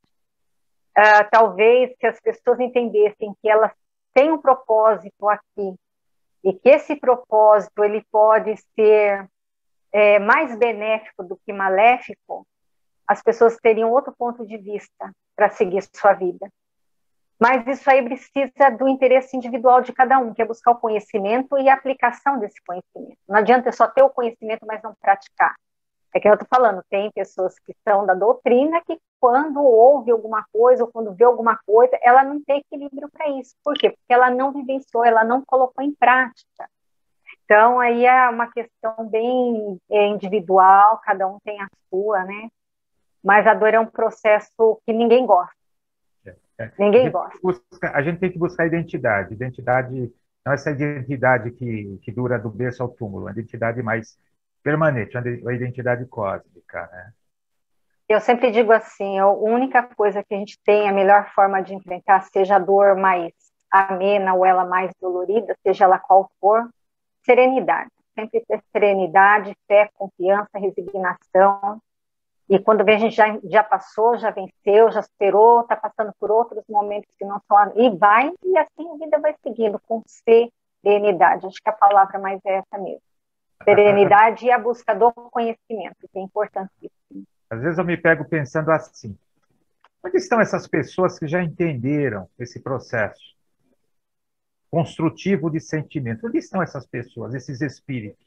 Talvez se as pessoas entendessem que elas têm um propósito aqui, e que esse propósito ele pode ser mais benéfico do que maléfico, as pessoas teriam outro ponto de vista para seguir sua vida. Mas isso aí precisa do interesse individual de cada um, que é buscar o conhecimento e a aplicação desse conhecimento. Não adianta só ter o conhecimento, mas não praticar. É que eu estou falando, tem pessoas que são da doutrina que quando ouve alguma coisa, ou quando vê alguma coisa, ela não tem equilíbrio para isso. Por quê? Porque ela não vivenciou, ela não colocou em prática. Então, aí é uma questão bem individual, cada um tem a sua, né? Mas a dor é um processo que ninguém gosta. Ninguém gosta. A gente tem que buscar identidade. Identidade, não essa identidade que dura do berço ao túmulo, uma identidade mais permanente, uma identidade cósmica, né? Eu sempre digo assim, a única coisa que a gente tem, a melhor forma de enfrentar, seja a dor mais amena ou ela mais dolorida, seja ela qual for, serenidade. Sempre ter serenidade, fé, confiança, resignação. E quando vem, a gente já passou, já venceu, já superou, está passando por outros momentos que não são... E vai, e assim a vida vai seguindo, com serenidade. Acho que a palavra mais é essa mesmo. Serenidade e a busca do conhecimento, que é importantíssimo. Às vezes eu me pego pensando assim, onde estão essas pessoas que já entenderam esse processo construtivo de sentimento? Onde estão essas pessoas, esses espíritos?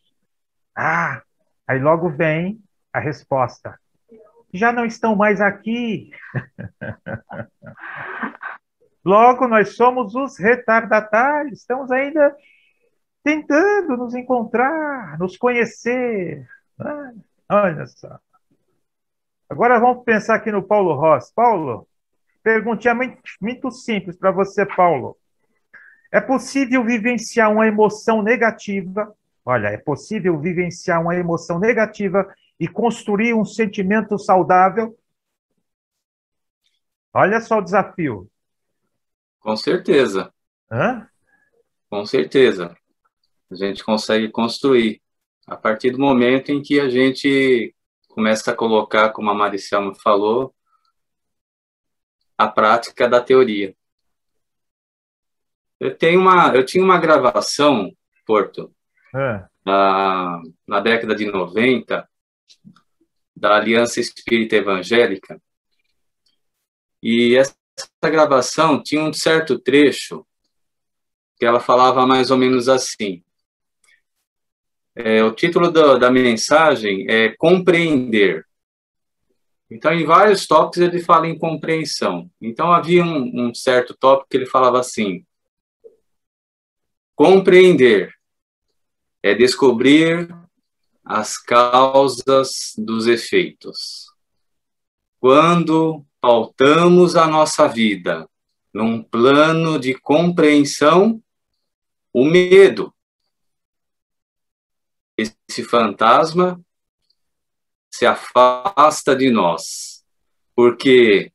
Aí logo vem a resposta. Já não estão mais aqui. Logo, nós somos os retardatários, estamos ainda tentando nos encontrar, nos conhecer. Olha só. Agora vamos pensar aqui no Paulo Ross. Paulo, perguntinha muito simples para você, Paulo. É possível vivenciar uma emoção negativa? Olha, é possível vivenciar uma emoção negativa e construir um sentimento saudável? Olha só o desafio. Com certeza. Hã? Com certeza. A gente consegue construir. A partir do momento em que a gente começa a colocar, como a Maricelma falou, a prática da teoria. Eu tinha uma gravação, Porto, na década de 90, da Aliança Espírita Evangélica, e essa gravação tinha um certo trecho que ela falava mais ou menos assim. O título da mensagem é Compreender. Então, em vários tópicos ele fala em compreensão. Então, havia um certo tópico que ele falava assim: compreender é descobrir as causas dos efeitos. Quando pautamos a nossa vida num plano de compreensão, o medo, esse fantasma, se afasta de nós, porque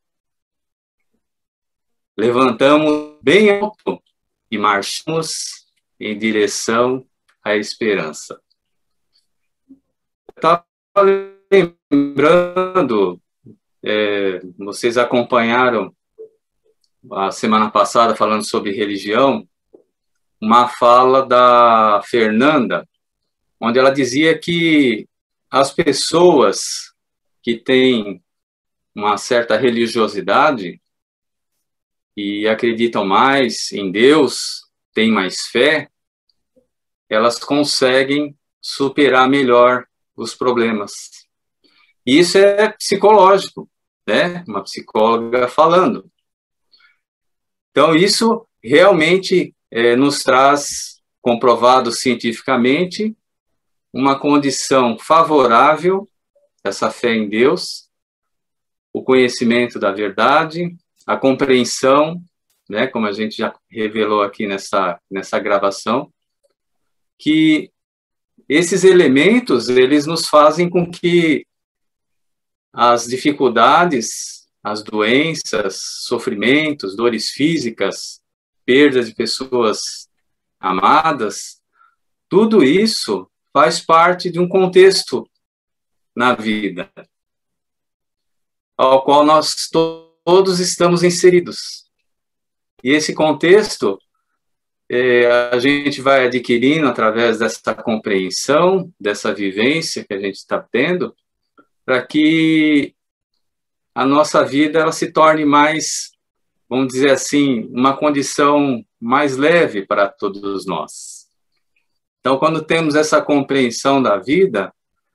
levantamos bem alto e marchamos em direção à esperança. Eu estava lembrando, vocês acompanharam a semana passada falando sobre religião, uma fala da Fernanda, onde ela dizia que as pessoas que têm uma certa religiosidade e acreditam mais em Deus, têm mais fé, elas conseguem superar melhor os problemas. E isso é psicológico, né? Uma psicóloga falando. Então, isso realmente nos traz, comprovado cientificamente, uma condição favorável, essa fé em Deus, o conhecimento da verdade, a compreensão, né, como a gente já revelou aqui nessa gravação, que esses elementos, eles nos fazem com que as dificuldades, as doenças, sofrimentos, dores físicas, perdas de pessoas amadas, tudo isso faz parte de um contexto na vida, ao qual nós todos estamos inseridos. E esse contexto a gente vai adquirindo através dessa compreensão, dessa vivência que a gente está tendo, para que a nossa vida ela se torne mais, vamos dizer assim, uma condição mais leve para todos nós. Então, quando temos essa compreensão da vida,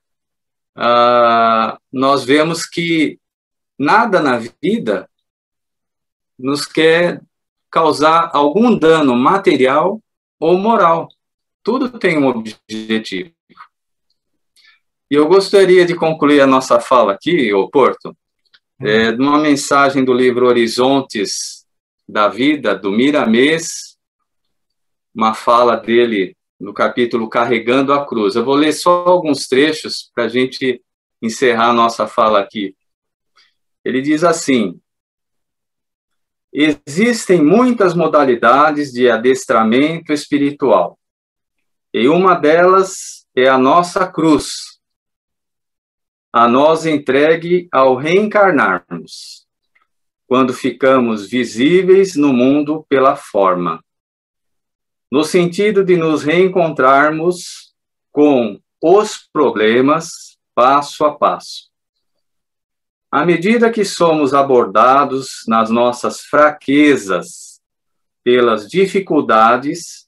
nós vemos que nada na vida nos quer causar algum dano material ou moral. Tudo tem um objetivo. E eu gostaria de concluir a nossa fala aqui, ô Porto, de uma mensagem do livro Horizontes da Vida, do Miramês, uma fala dele no capítulo Carregando a Cruz. Eu vou ler só alguns trechos para a gente encerrar a nossa fala aqui. Ele diz assim: existem muitas modalidades de adestramento espiritual, e uma delas é a nossa cruz, a nós entregue ao reencarnarmos, quando ficamos visíveis no mundo pela forma, no sentido de nos reencontrarmos com os problemas passo a passo. À medida que somos abordados nas nossas fraquezas pelas dificuldades,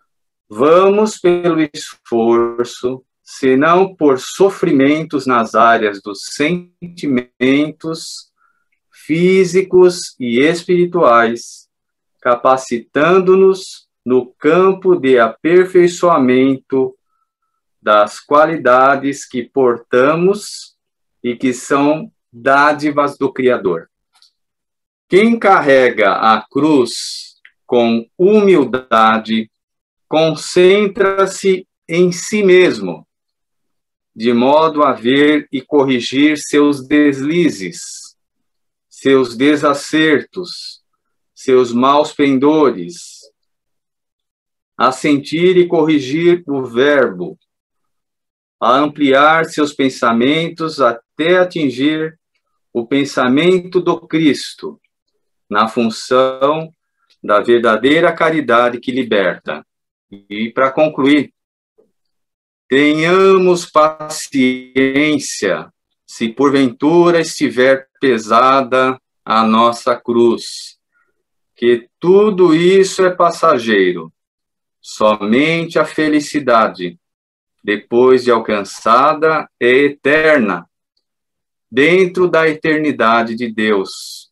vamos pelo esforço, se não por sofrimentos nas áreas dos sentimentos, físicos e espirituais, capacitando-nos no campo de aperfeiçoamento das qualidades que portamos e que são dádivas do Criador. Quem carrega a cruz com humildade, concentra-se em si mesmo, de modo a ver e corrigir seus deslizes, seus desacertos, seus maus pendores, a sentir e corrigir o verbo, a ampliar seus pensamentos até atingir o pensamento do Cristo, na função da verdadeira caridade que liberta. E, para concluir, tenhamos paciência, se porventura estiver pesada a nossa cruz, que tudo isso é passageiro, somente a felicidade, depois de alcançada, é eterna, dentro da eternidade de Deus.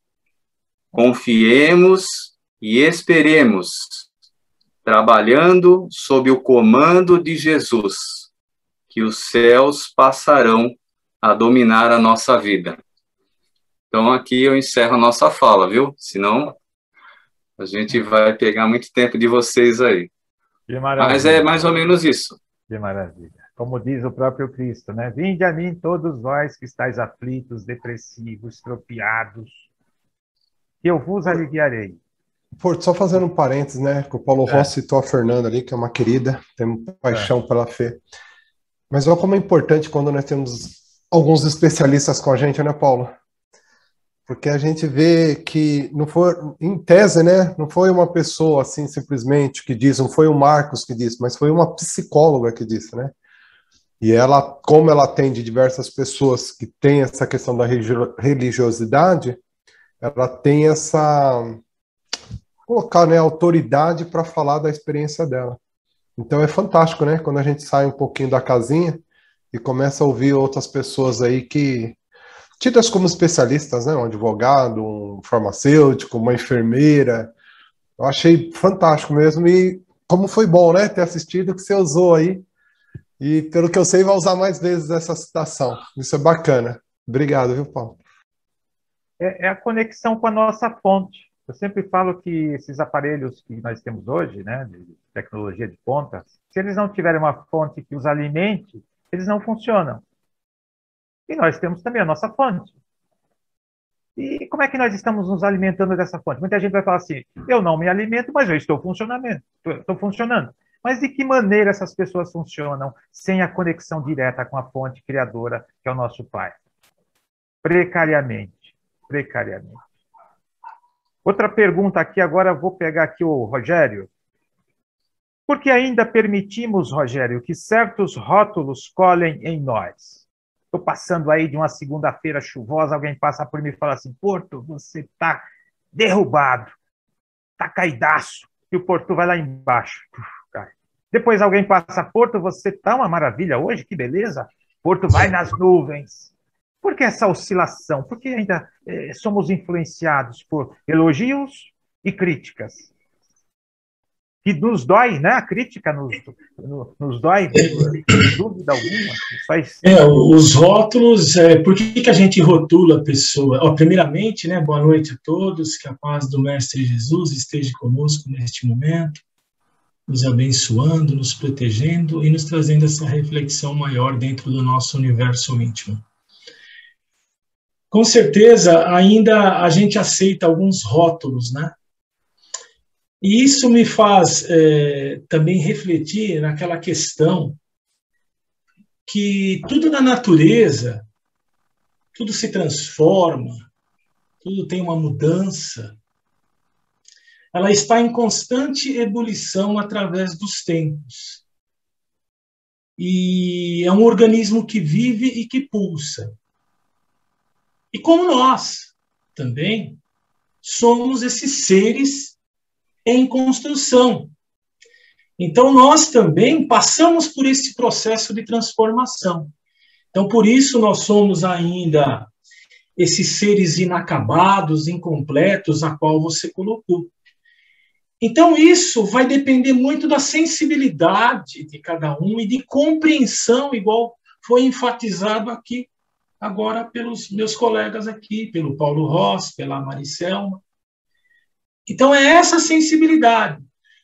Confiemos e esperemos, trabalhando sob o comando de Jesus, que os céus passarão a dominar a nossa vida. Então, aqui eu encerro a nossa fala, viu? Senão, a gente vai pegar muito tempo de vocês aí. Que maravilha. Mas é mais ou menos isso. Que maravilha. Como diz o próprio Cristo, né? Vinde a mim todos vós que estáis aflitos, depressivos, tropiados, que eu vos aliviarei. Porto, só fazendo um parênteses, né? Que o Paulo Rossi citou a Fernanda ali, que é uma querida, tem paixão pela fé. Mas olha como é importante quando nós temos alguns especialistas com a gente, né, Paulo? Porque a gente vê que não foi, em tese, né, não foi uma pessoa assim simplesmente que disse, não foi o Marcos que disse, mas foi uma psicóloga que disse, né? E ela, como ela atende diversas pessoas que têm essa questão da religiosidade, ela tem essa, colocar, né, autoridade para falar da experiência dela. Então é fantástico, né, quando a gente sai um pouquinho da casinha e começa a ouvir outras pessoas aí que tidas como especialistas, né, um advogado, um farmacêutico, uma enfermeira. Eu achei fantástico mesmo e como foi bom, né, ter assistido o que você usou aí. E pelo que eu sei, vai usar mais vezes essa citação. Isso é bacana. Obrigado, viu, Paulo? É a conexão com a nossa fonte. Eu sempre falo que esses aparelhos que nós temos hoje, né, de tecnologia de ponta, se eles não tiverem uma fonte que os alimente, eles não funcionam. E nós temos também a nossa fonte. E como é que nós estamos nos alimentando dessa fonte? Muita gente vai falar assim, eu não me alimento, mas eu estou funcionando. Mas de que maneira essas pessoas funcionam sem a conexão direta com a fonte criadora, que é o nosso Pai? Precariamente. Outra pergunta aqui, agora eu vou pegar aqui o Rogério. Por que ainda permitimos, Rogério, que certos rótulos colhem em nós? Estou passando aí de uma segunda-feira chuvosa, alguém passa por mim e fala assim, Porto, você está derrubado, está caidaço, e o Porto vai lá embaixo. Depois alguém passa, Porto, você está uma maravilha hoje, que beleza. Porto vai nas nuvens. Por que essa oscilação? Porque ainda somos influenciados por elogios e críticas. Que nos dói, né? A crítica nos dói, sem dúvida alguma. Os rótulos, por que a gente rotula a pessoa? Primeiramente, né, boa noite a todos, que a paz do Mestre Jesus esteja conosco neste momento, nos abençoando, nos protegendo e nos trazendo essa reflexão maior dentro do nosso universo íntimo. Com certeza, ainda a gente aceita alguns rótulos, né? E isso me faz também refletir naquela questão que tudo na natureza, tudo se transforma, tudo tem uma mudança. Ela está em constante ebulição através dos tempos. E é um organismo que vive e que pulsa. E como nós também somos esses seres em construção. Então nós também passamos por esse processo de transformação. Então por isso nós somos ainda esses seres inacabados, incompletos, a qual você colocou. Então, isso vai depender muito da sensibilidade de cada um e de compreensão, igual foi enfatizado aqui, agora pelos meus colegas aqui, pelo Paulo Ross, pela Maricelma. Então, é essa sensibilidade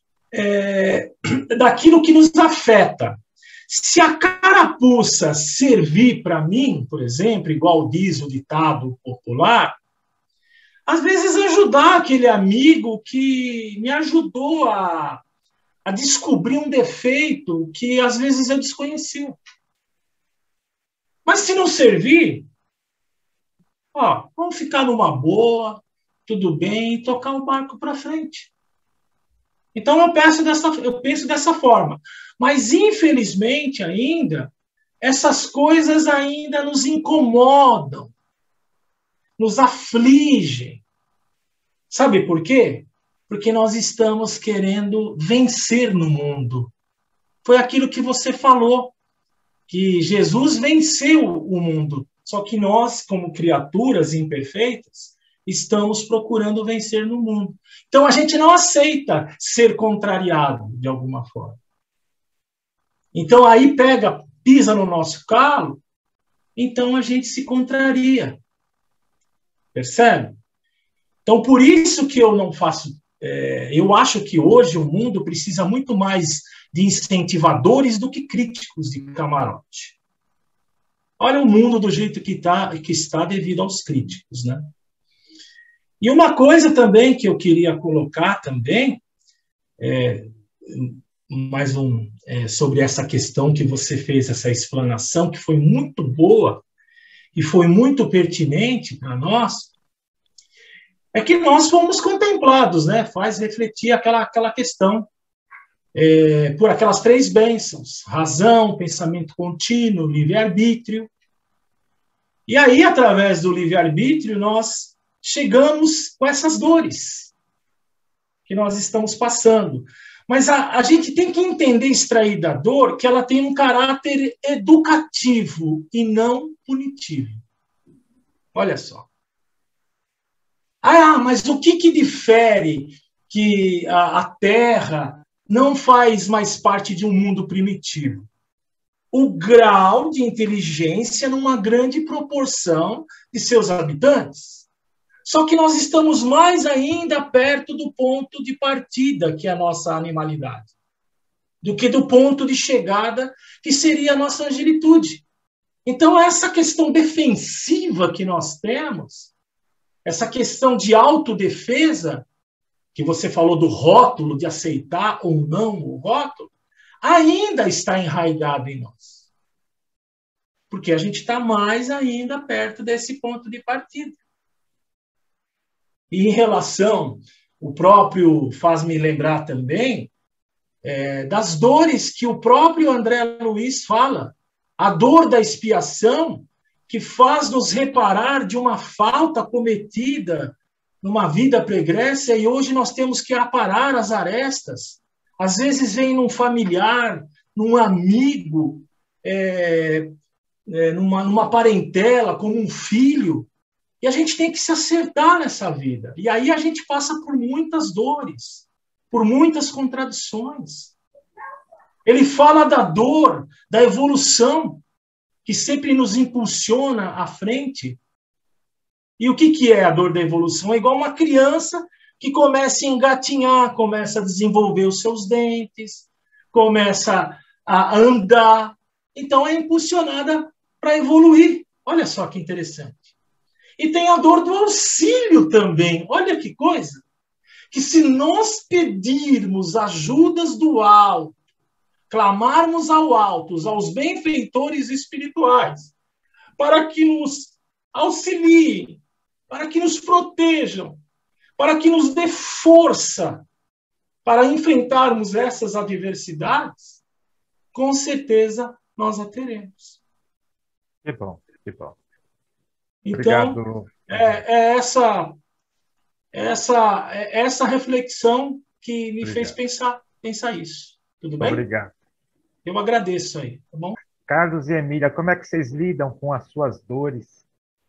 daquilo que nos afeta. Se a carapuça servir para mim, por exemplo, igual diz o ditado popular, às vezes ajudar aquele amigo que me ajudou a descobrir um defeito que às vezes eu desconhecia. Mas se não servir, vamos ficar numa boa, tudo bem, e tocar o barco para frente. Então eu penso dessa forma. Mas infelizmente ainda, essas coisas ainda nos incomodam, nos afligem. Sabe por quê? Porque nós estamos querendo vencer no mundo. Foi aquilo que você falou, que Jesus venceu o mundo. Só que nós, como criaturas imperfeitas, estamos procurando vencer no mundo. Então a gente não aceita ser contrariado de alguma forma. Então aí pisa no nosso calo, então a gente se contraria. Percebe? Então, por isso que eu não faço... eu acho que hoje o mundo precisa muito mais de incentivadores do que críticos de camarote. Olha o mundo do jeito que está devido aos críticos, né? E uma coisa também que eu queria colocar também, sobre essa questão que você fez, essa explanação, que foi muito boa, e foi muito pertinente para nós, é que nós fomos contemplados, né? Faz refletir aquela questão por aquelas 3 bênçãos: razão, pensamento contínuo, livre-arbítrio. E aí, através do livre-arbítrio, nós chegamos com essas dores que nós estamos passando. Mas a gente tem que entender, extrair da dor, que ela tem um caráter educativo e não punitivo. Olha só. Mas o que difere que a Terra não faz mais parte de um mundo primitivo? O grau de inteligência numa grande proporção de seus habitantes. Só que nós estamos mais ainda perto do ponto de partida, que é a nossa animalidade, do que do ponto de chegada, que seria a nossa angelitude. Então, essa questão defensiva que nós temos, essa questão de autodefesa, que você falou do rótulo, de aceitar ou não o rótulo, ainda está enraizado em nós. Porque a gente está mais ainda perto desse ponto de partida. E em relação, o próprio faz-me lembrar também das dores que o próprio André Luiz fala, a dor da expiação, que faz nos reparar de uma falta cometida numa vida pregressa, e hoje nós temos que aparar as arestas. Às vezes vem num familiar, num amigo, numa parentela, como um filho, e a gente tem que se acertar nessa vida. E aí a gente passa por muitas dores, por muitas contradições. Ele fala da dor, da evolução, que sempre nos impulsiona à frente. E o que é a dor da evolução? É igual uma criança que começa a engatinhar, começa a desenvolver os seus dentes, começa a andar. Então é impulsionada para evoluir. Olha só que interessante. E tem a dor do auxílio também. Olha que coisa. Que se nós pedirmos ajudas do alto, clamarmos ao alto, aos benfeitores espirituais, para que nos auxiliem, para que nos protejam, para que nos dê força para enfrentarmos essas adversidades, com certeza nós a teremos. Que bom, que bom. Então, obrigado. Essa reflexão que me fez pensar isso. Tudo bem? Obrigado. Eu agradeço aí, tá bom? Carlos e Emília, como é que vocês lidam com as suas dores?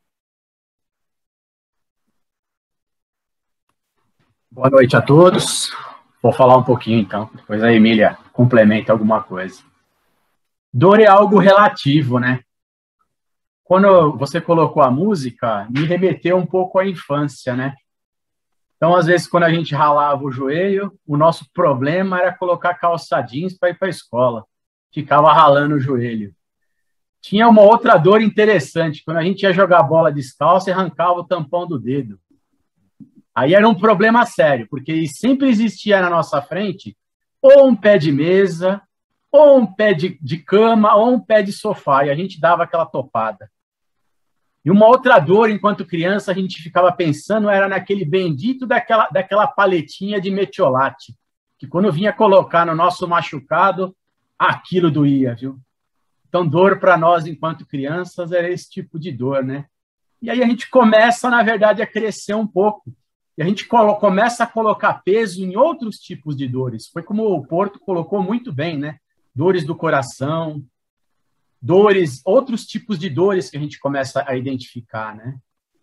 Boa noite a todos. Vou falar um pouquinho, então, depois a Emília complementa alguma coisa. Dor é algo relativo, né? Quando você colocou a música, me remeteu um pouco à infância, né? Então, às vezes, quando a gente ralava o joelho, o nosso problema era colocar calça jeans para ir para a escola. Ficava ralando o joelho. Tinha uma outra dor interessante, quando a gente ia jogar bola descalço e arrancava o tampão do dedo. Aí era um problema sério, porque sempre existia na nossa frente ou um pé de mesa, ou um pé de cama, ou um pé de sofá, e a gente dava aquela topada. E uma outra dor, enquanto criança, a gente ficava pensando, era naquele bendito daquela paletinha de metiolate, que quando vinha colocar no nosso machucado, aquilo doía, viu? Então, dor para nós, enquanto crianças, era esse tipo de dor, né? E aí a gente começa, na verdade, a crescer um pouco. E a gente começa a colocar peso em outros tipos de dores. Foi como o Porto colocou muito bem, né? Dores do coração, dores, outros tipos de dores que a gente começa a identificar, né?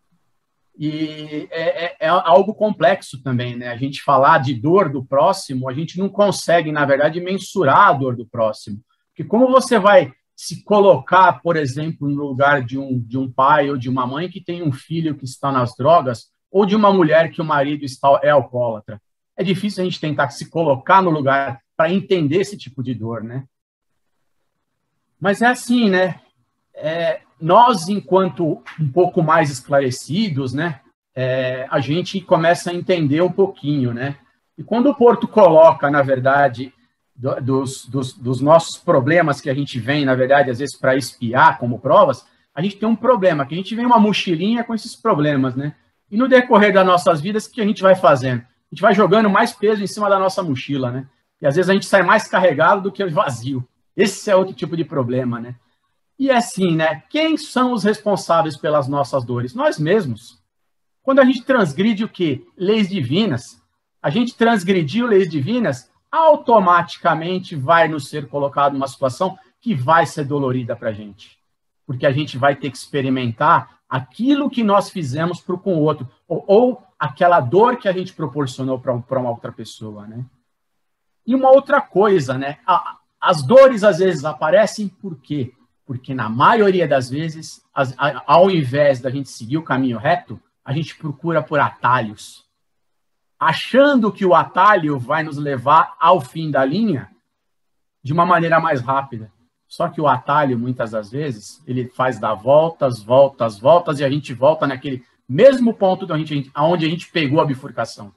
E é algo complexo também, né? A gente falar de dor do próximo, a gente não consegue, na verdade, mensurar a dor do próximo. Porque como você vai se colocar, por exemplo, no lugar de um pai ou de uma mãe que tem um filho que está nas drogas, ou de uma mulher que o marido é alcoólatra? É difícil a gente tentar se colocar no lugar para entender esse tipo de dor, né? Mas é assim, né? Nós, enquanto um pouco mais esclarecidos, né? A gente começa a entender um pouquinho, né? E quando o Porto coloca, na verdade, dos nossos problemas que a gente vem, na verdade, às vezes para espiar como provas, a gente tem um problema, que a gente vem uma mochilinha com esses problemas, né? E no decorrer das nossas vidas, o que a gente vai fazendo? A gente vai jogando mais peso em cima da nossa mochila, né? E às vezes a gente sai mais carregado do que vazio. Esse é outro tipo de problema, né? E assim, né? Quem são os responsáveis pelas nossas dores? Nós mesmos. Quando a gente transgride o quê? Leis divinas. A gente transgrediu leis divinas, automaticamente vai nos ser colocado numa situação que vai ser dolorida para a gente. Porque a gente vai ter que experimentar aquilo que nós fizemos com o outro, ou aquela dor que a gente proporcionou para uma outra pessoa, né? E uma outra coisa, né? As dores às vezes aparecem por quê? Porque na maioria das vezes, ao invés da gente seguir o caminho reto, a gente procura por atalhos, achando que o atalho vai nos levar ao fim da linha de uma maneira mais rápida. Só que o atalho, muitas das vezes, ele faz dar voltas, voltas, voltas, e a gente volta naquele mesmo ponto onde a gente pegou a bifurcação.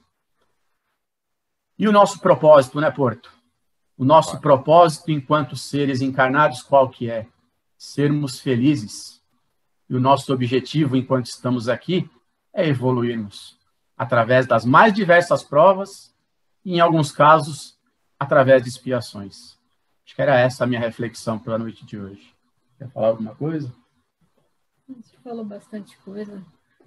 E o nosso propósito, né, Porto? O nosso propósito enquanto seres encarnados, qual que é? Sermos felizes. E o nosso objetivo, enquanto estamos aqui, é evoluirmos através das mais diversas provas e, em alguns casos, através de expiações. Acho que era essa a minha reflexão para a noite de hoje. Quer falar alguma coisa? A gente falou bastante coisa.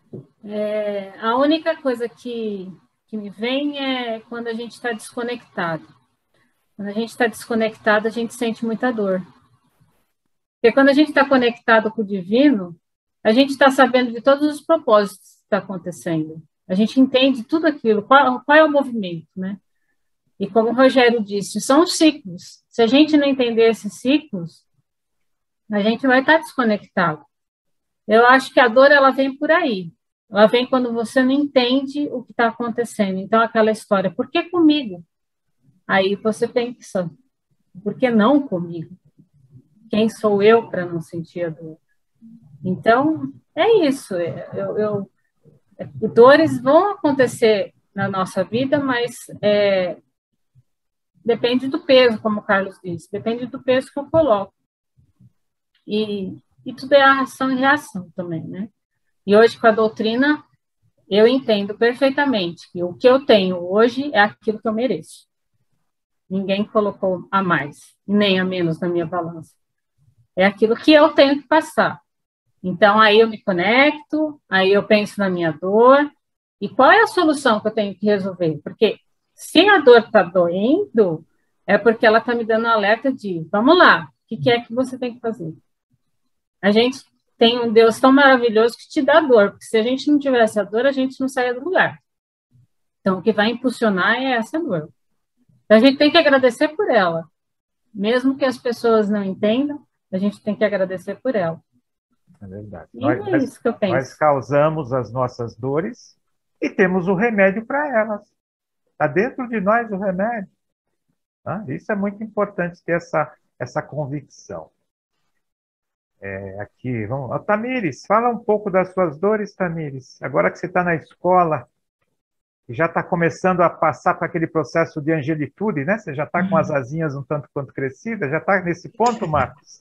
A única coisa que me vem é quando a gente está desconectado. Quando a gente está desconectado, a gente sente muita dor. Porque quando a gente está conectado com o divino, a gente está sabendo de todos os propósitos que está acontecendo. A gente entende tudo aquilo, qual é o movimento, né? E como o Rogério disse, são os ciclos. Se a gente não entender esses ciclos, a gente vai estar desconectado. Eu acho que a dor, ela vem por aí. Ela vem quando você não entende o que está acontecendo. Então, aquela história, por que comigo? Aí você pensa, por que não comigo? Quem sou eu para não sentir a dor? Então, é isso. Dores vão acontecer na nossa vida, mas depende do peso, como o Carlos disse, depende do peso que eu coloco. E tudo é ação e reação também, né? E hoje, com a doutrina, eu entendo perfeitamente que o que eu tenho hoje é aquilo que eu mereço. Ninguém colocou a mais, nem a menos na minha balança. É aquilo que eu tenho que passar. Então, aí eu me conecto, aí eu penso na minha dor, e qual é a solução que eu tenho que resolver? Porque se a dor está doendo, é porque ela está me dando um alerta de, vamos lá, o que é que você tem que fazer? A gente tem um Deus tão maravilhoso que te dá dor, porque se a gente não tivesse a dor, a gente não saia do lugar. Então, o que vai impulsionar é essa dor. Então, a gente tem que agradecer por ela. Mesmo que as pessoas não entendam, a gente tem que agradecer por ela. É verdade. E é isso que eu penso. Nós causamos as nossas dores e temos o remédio para elas. Está dentro de nós o remédio. Tá? Isso é muito importante ter essa convicção. Aqui, vamos. Tamires, fala um pouco das suas dores, Tamires. Agora que você está na escola e já está começando a passar para aquele processo de angelitude, né? Você já está com as asinhas um tanto quanto crescidas, já está nesse ponto, Marcos?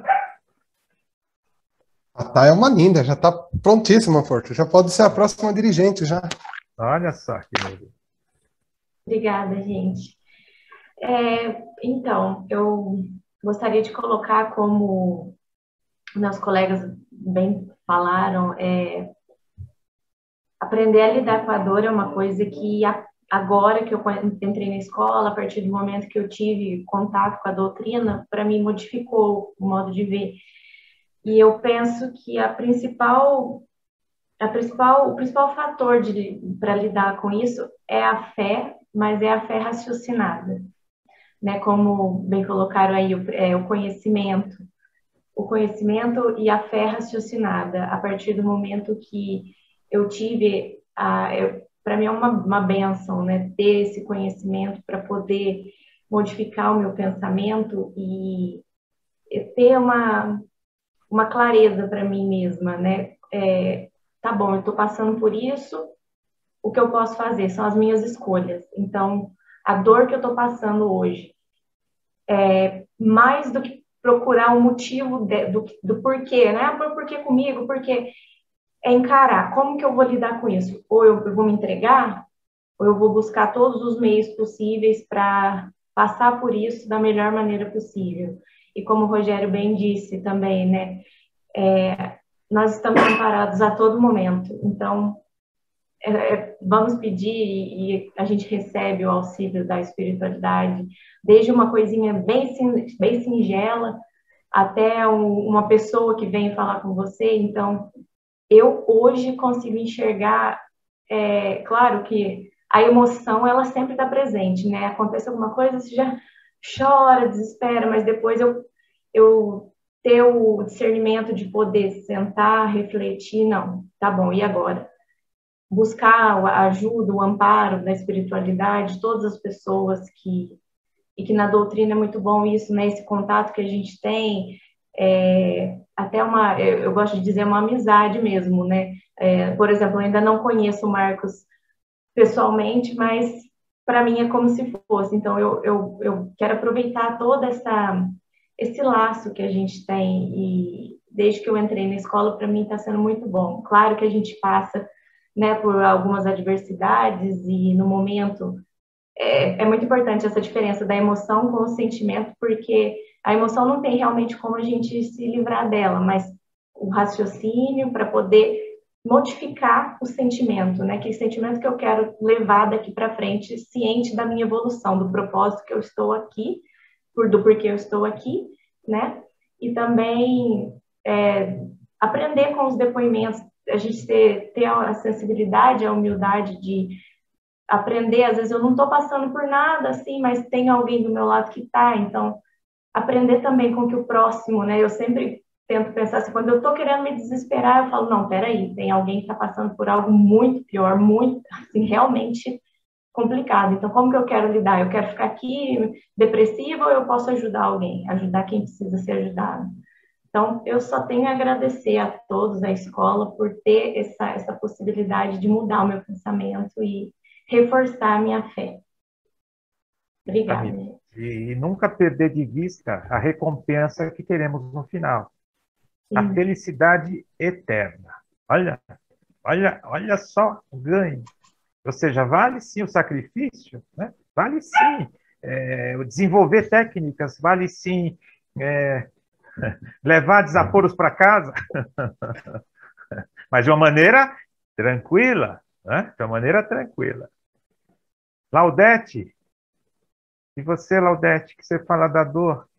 A Thay é uma linda, já está prontíssima, Porto. Já pode ser a próxima dirigente, já. Olha só que lindo. Obrigada, gente. Então, eu gostaria de colocar, como meus colegas bem falaram, aprender a lidar com a dor é uma coisa que agora que eu entrei na escola, a partir do momento que eu tive contato com a doutrina, para mim modificou o modo de ver. E eu penso que o principal fator para lidar com isso é a fé, mas é a fé raciocinada, né? Como bem colocaram aí, o conhecimento e a fé raciocinada. A partir do momento que eu tive, para mim é uma bênção, né? Ter esse conhecimento para poder modificar o meu pensamento e ter uma clareza para mim mesma, né? Tá bom, eu estou passando por isso, o que eu posso fazer são as minhas escolhas. Então, a dor que eu estou passando hoje, mais do que procurar um motivo do porquê, né? Por que comigo? Porque é encarar como que eu vou lidar com isso. Ou eu vou me entregar, ou eu vou buscar todos os meios possíveis para passar por isso da melhor maneira possível. E como o Rogério bem disse também, né? Nós estamos amparados a todo momento. Então, vamos pedir e a gente recebe o auxílio da espiritualidade, desde uma coisinha bem singela até uma pessoa que vem falar com você. Então, eu hoje consigo enxergar, claro que a emoção, ela sempre está presente, né? Acontece alguma coisa, você já chora, desespera, mas depois eu ter o discernimento de poder sentar, refletir, não, tá bom, e agora? Buscar a ajuda, o amparo da espiritualidade, todas as pessoas e que na doutrina é muito bom isso, né? Esse contato que a gente tem, até eu gosto de dizer uma amizade mesmo, né? Por exemplo, eu ainda não conheço o Marcos pessoalmente, mas para mim é como se fosse. Então, eu quero aproveitar todo esse laço que a gente tem, e desde que eu entrei na escola, para mim está sendo muito bom. Claro que a gente passa, né, por algumas adversidades, e no momento é muito importante essa diferença da emoção com o sentimento, porque a emoção não tem realmente como a gente se livrar dela, mas o raciocínio para poder modificar o sentimento, né? Que sentimento que eu quero levar daqui para frente, ciente da minha evolução, do propósito que eu estou aqui, do porquê eu estou aqui, né? E também aprender com os depoimentos, a gente ter a sensibilidade, a humildade de aprender. Às vezes eu não estou passando por nada, assim, mas tem alguém do meu lado que está. Então, aprender também com que o próximo, né? Eu sempre tento pensar assim, quando eu estou querendo me desesperar, eu falo, não, peraí, tem alguém que está passando por algo muito pior, muito, assim, realmente complicado. Então, como que eu quero lidar? Eu quero ficar aqui depressiva, ou eu posso ajudar alguém? Ajudar quem precisa ser ajudado. Então, eu só tenho a agradecer a todos da escola por ter essa possibilidade de mudar o meu pensamento e reforçar a minha fé. Obrigada. E nunca perder de vista a recompensa que teremos no final. Sim. A felicidade eterna. Olha só o ganho. Ou seja, vale sim o sacrifício, né? Vale sim o desenvolver técnicas, vale sim levar desaforos para casa, mas de uma maneira tranquila, né? De uma maneira tranquila. Laudete, e você, Laudete, que você fala da dor?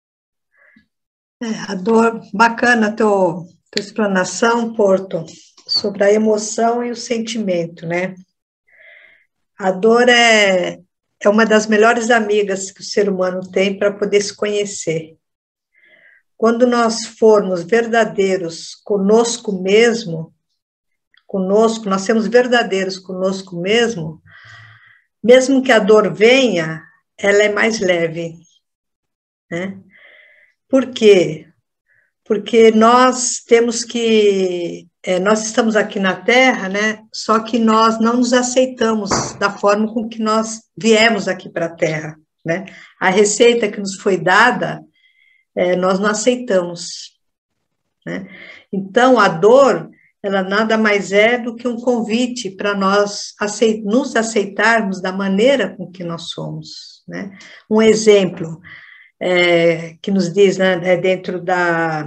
A dor, bacana a tua explanação, Porto, sobre a emoção e o sentimento, né? A dor é uma das melhores amigas que o ser humano tem para poder se conhecer. Quando nós formos verdadeiros conosco mesmo, nós sermos verdadeiros conosco mesmo que a dor venha, ela é mais leve, né? Por quê? Porque nós temos que... nós estamos aqui na Terra, né? Só que nós não nos aceitamos da forma com que nós viemos aqui para a Terra, né? A receita que nos foi dada, nós não aceitamos, né? Então, a dor, ela nada mais é do que um convite para nós nos aceitarmos da maneira com que nós somos, né? Um exemplo que nos diz, né, dentro da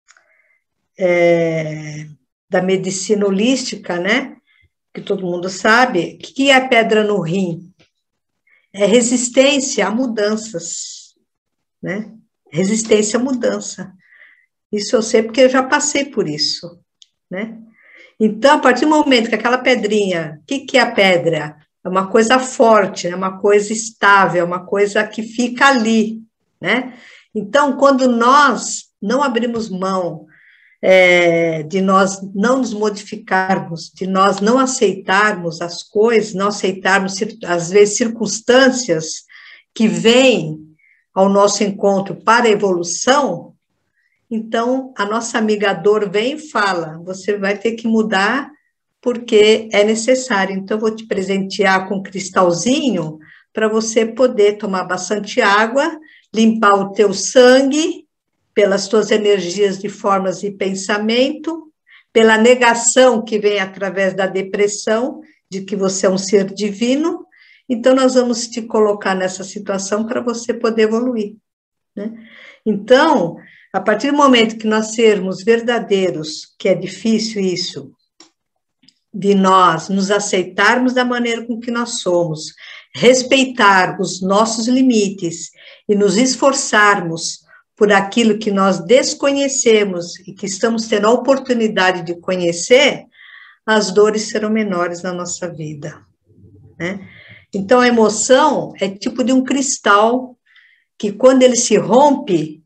medicina holística, né, que todo mundo sabe, o que é a pedra no rim? É resistência a mudanças, né? Resistência à mudança. Isso eu sei porque eu já passei por isso, né? Então, a partir do momento que aquela pedrinha, o que é a pedra? É uma coisa forte, é uma coisa estável, é uma coisa que fica ali, né? Então, quando nós não abrimos mão de nós não nos modificarmos, de nós não aceitarmos as coisas, não aceitarmos, às vezes, circunstâncias que vêm ao nosso encontro para a evolução, então, a nossa amiga dor vem e fala, você vai ter que mudar porque é necessário. Então, eu vou te presentear com um cristalzinho para você poder tomar bastante água, limpar o teu sangue pelas tuas energias de formas de pensamento, pela negação que vem através da depressão, de que você é um ser divino. Então, nós vamos te colocar nessa situação para você poder evoluir, né? Então, a partir do momento que nós sermos verdadeiros, que é difícil isso, de nós nos aceitarmos da maneira com que nós somos, respeitar os nossos limites e nos esforçarmos por aquilo que nós desconhecemos e que estamos tendo a oportunidade de conhecer, as dores serão menores na nossa vida, né? Então, a emoção é tipo de um cristal que, quando ele se rompe,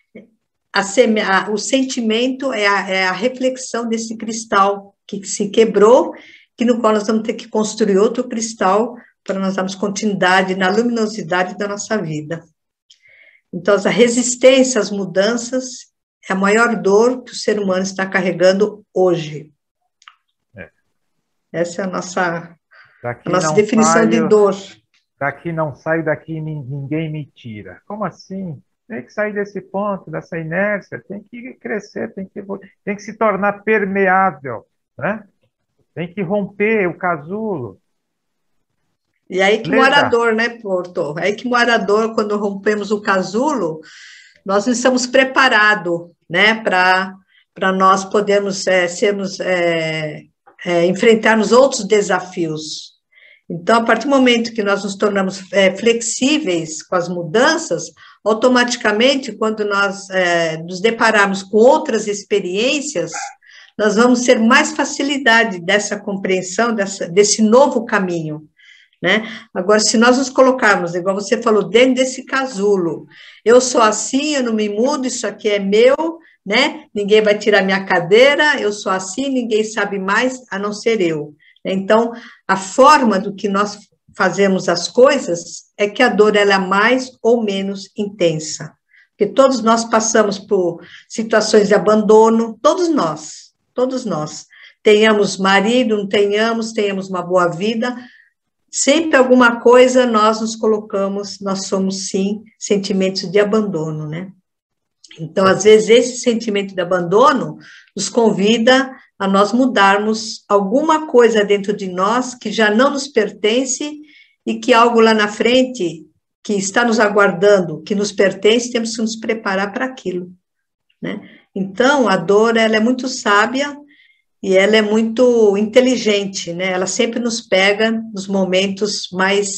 o sentimento é a reflexão desse cristal que se quebrou, que no qual nós vamos ter que construir outro cristal para nós darmos continuidade na luminosidade da nossa vida. Então, a resistência às mudanças é a maior dor que o ser humano está carregando hoje. Essa é a nossa definição de dor. Daqui não saio, daqui ninguém me tira. Como assim? Tem que sair desse ponto, dessa inércia, tem que crescer, tem que se tornar permeável, né? Tem que romper o casulo. E aí que mora a dor, né, Porto? Aí que mora a dor, quando rompemos o casulo, nós não estamos preparados, né, para nós podermos enfrentarmos outros desafios. Então, a partir do momento que nós nos tornamos flexíveis com as mudanças, automaticamente, quando nós nos depararmos com outras experiências, nós vamos ter mais facilidade dessa compreensão, desse novo caminho, né? Agora, se nós nos colocarmos, igual você falou, dentro desse casulo, eu sou assim, eu não me mudo, isso aqui é meu, né? Ninguém vai tirar minha cadeira, eu sou assim, ninguém sabe mais a não ser eu. Então, a forma do que nós fazemos as coisas é que a dor ela é mais ou menos intensa. Porque todos nós passamos por situações de abandono, todos nós. Tenhamos marido, não tenhamos uma boa vida, sempre alguma coisa nós nos colocamos, nós somos sim sentimentos de abandono, né? Então, às vezes, esse sentimento de abandono nos convida a nós mudarmos alguma coisa dentro de nós que já não nos pertence e que algo lá na frente que está nos aguardando, que nos pertence, temos que nos preparar para aquilo, né? Então, a dor, ela é muito sábia e ela é muito inteligente, né? Ela sempre nos pega nos momentos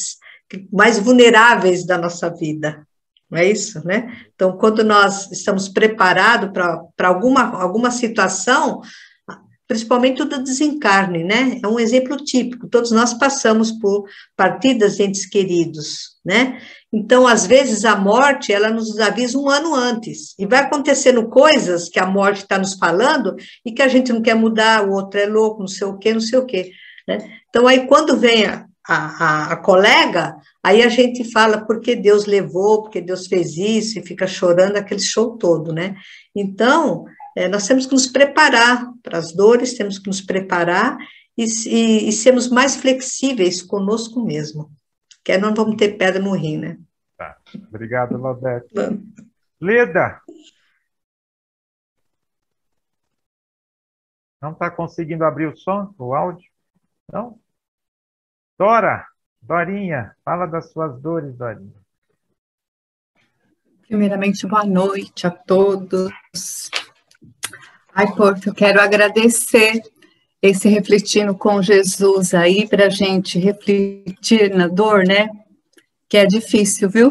mais vulneráveis da nossa vida. Não é isso, né? Então, quando nós estamos preparados para alguma situação, principalmente o do desencarne, né? É um exemplo típico, todos nós passamos por partidas de entes queridos, né? Então, às vezes, a morte, ela nos avisa um ano antes, e vai acontecendo coisas que a morte está nos falando, e que a gente não quer mudar, o outro é louco, não sei o quê, né? Então, aí, quando vem a colega, aí a gente fala porque Deus levou, porque Deus fez isso, e fica chorando aquele show todo, né? Então, nós temos que nos preparar para as dores, temos que nos preparar e sermos mais flexíveis conosco mesmo, que aí não vamos ter pedra no rim, né? Tá. Obrigado, Laudete. Leda! Não está conseguindo abrir o som, o áudio? Não? Dorinha, fala das suas dores, Dorinha. Primeiramente, boa noite a todos. Ai, Porto, eu quero agradecer esse Refletindo com Jesus aí, para a gente refletir na dor, né? Que é difícil, viu?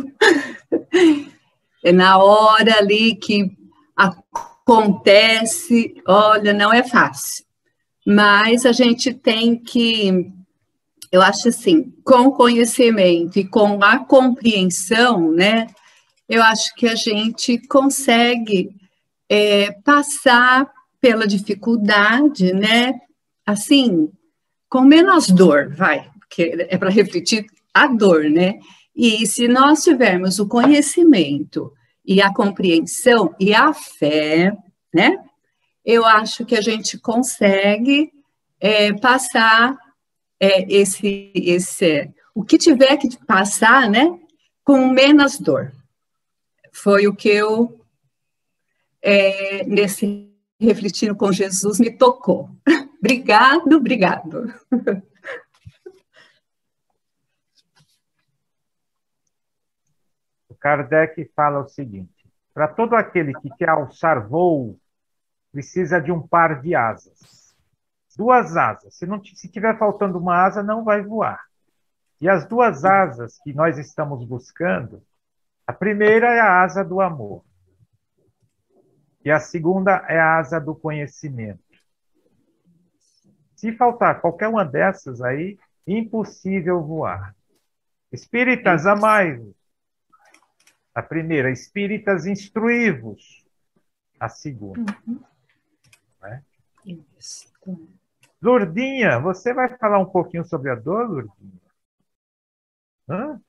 É na hora ali que acontece, olha, não é fácil. Mas a gente tem que, eu acho assim, com conhecimento e com a compreensão, né? Eu acho que a gente consegue passar pela dificuldade, né? Assim, com menos dor, porque é para refletir a dor, né? E se nós tivermos o conhecimento e a compreensão e a fé, né? Eu acho que a gente consegue passar o que tiver que passar, né? Com menos dor. Foi o que eu nesse Refletindo com Jesus me tocou. Obrigado. O Kardec fala o seguinte: para todo aquele que quer alçar voo, precisa de um par de asas. 2 asas. Se tiver faltando uma asa, não vai voar. E as 2 asas que nós estamos buscando, a primeira é a asa do amor. E a segunda é a asa do conhecimento. Se faltar qualquer uma dessas aí, impossível voar. Espíritas, amai-vos. A primeira, espíritas, instruí-vos. A segunda. Né? Lourdinha, você vai falar um pouquinho sobre a dor, Lourdinha? Hã?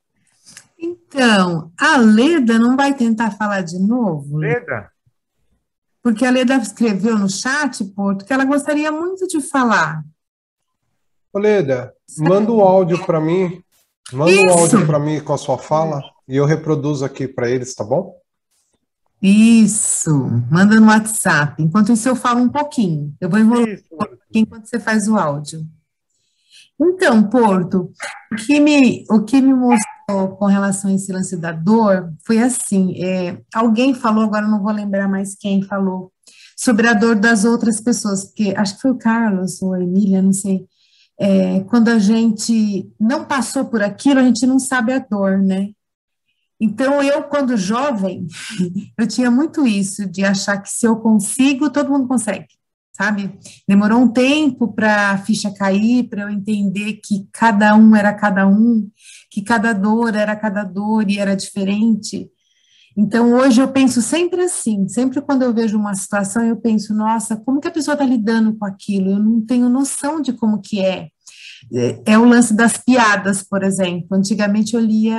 Então, a Leda não vai tentar falar de novo? Leda? Porque a Leda escreveu no chat, Porto, que ela gostaria muito de falar. Ô, Leda, manda um áudio para mim. Manda um áudio para mim com a sua fala e eu reproduzo aqui para eles, tá bom? Isso, manda no WhatsApp. Enquanto isso, eu falo um pouquinho. Eu vou enrolar um pouquinho enquanto você faz o áudio. Então, Porto, o que me mostrou com relação a esse lance da dor foi assim, alguém falou, agora eu não vou lembrar mais quem falou, sobre a dor das outras pessoas, porque acho que foi o Carlos ou a Emília, não sei, quando a gente não passou por aquilo, a gente não sabe a dor, né? Então, eu, quando jovem, eu tinha muito isso, de achar que se eu consigo, todo mundo consegue. Sabe? Demorou um tempo para a ficha cair, para eu entender que cada um era cada um, que cada dor era cada dor e era diferente. Então, hoje eu penso sempre assim, sempre quando eu vejo uma situação, eu penso, nossa, como que a pessoa está lidando com aquilo? Eu não tenho noção de como que é. É o lance das piadas, por exemplo. Antigamente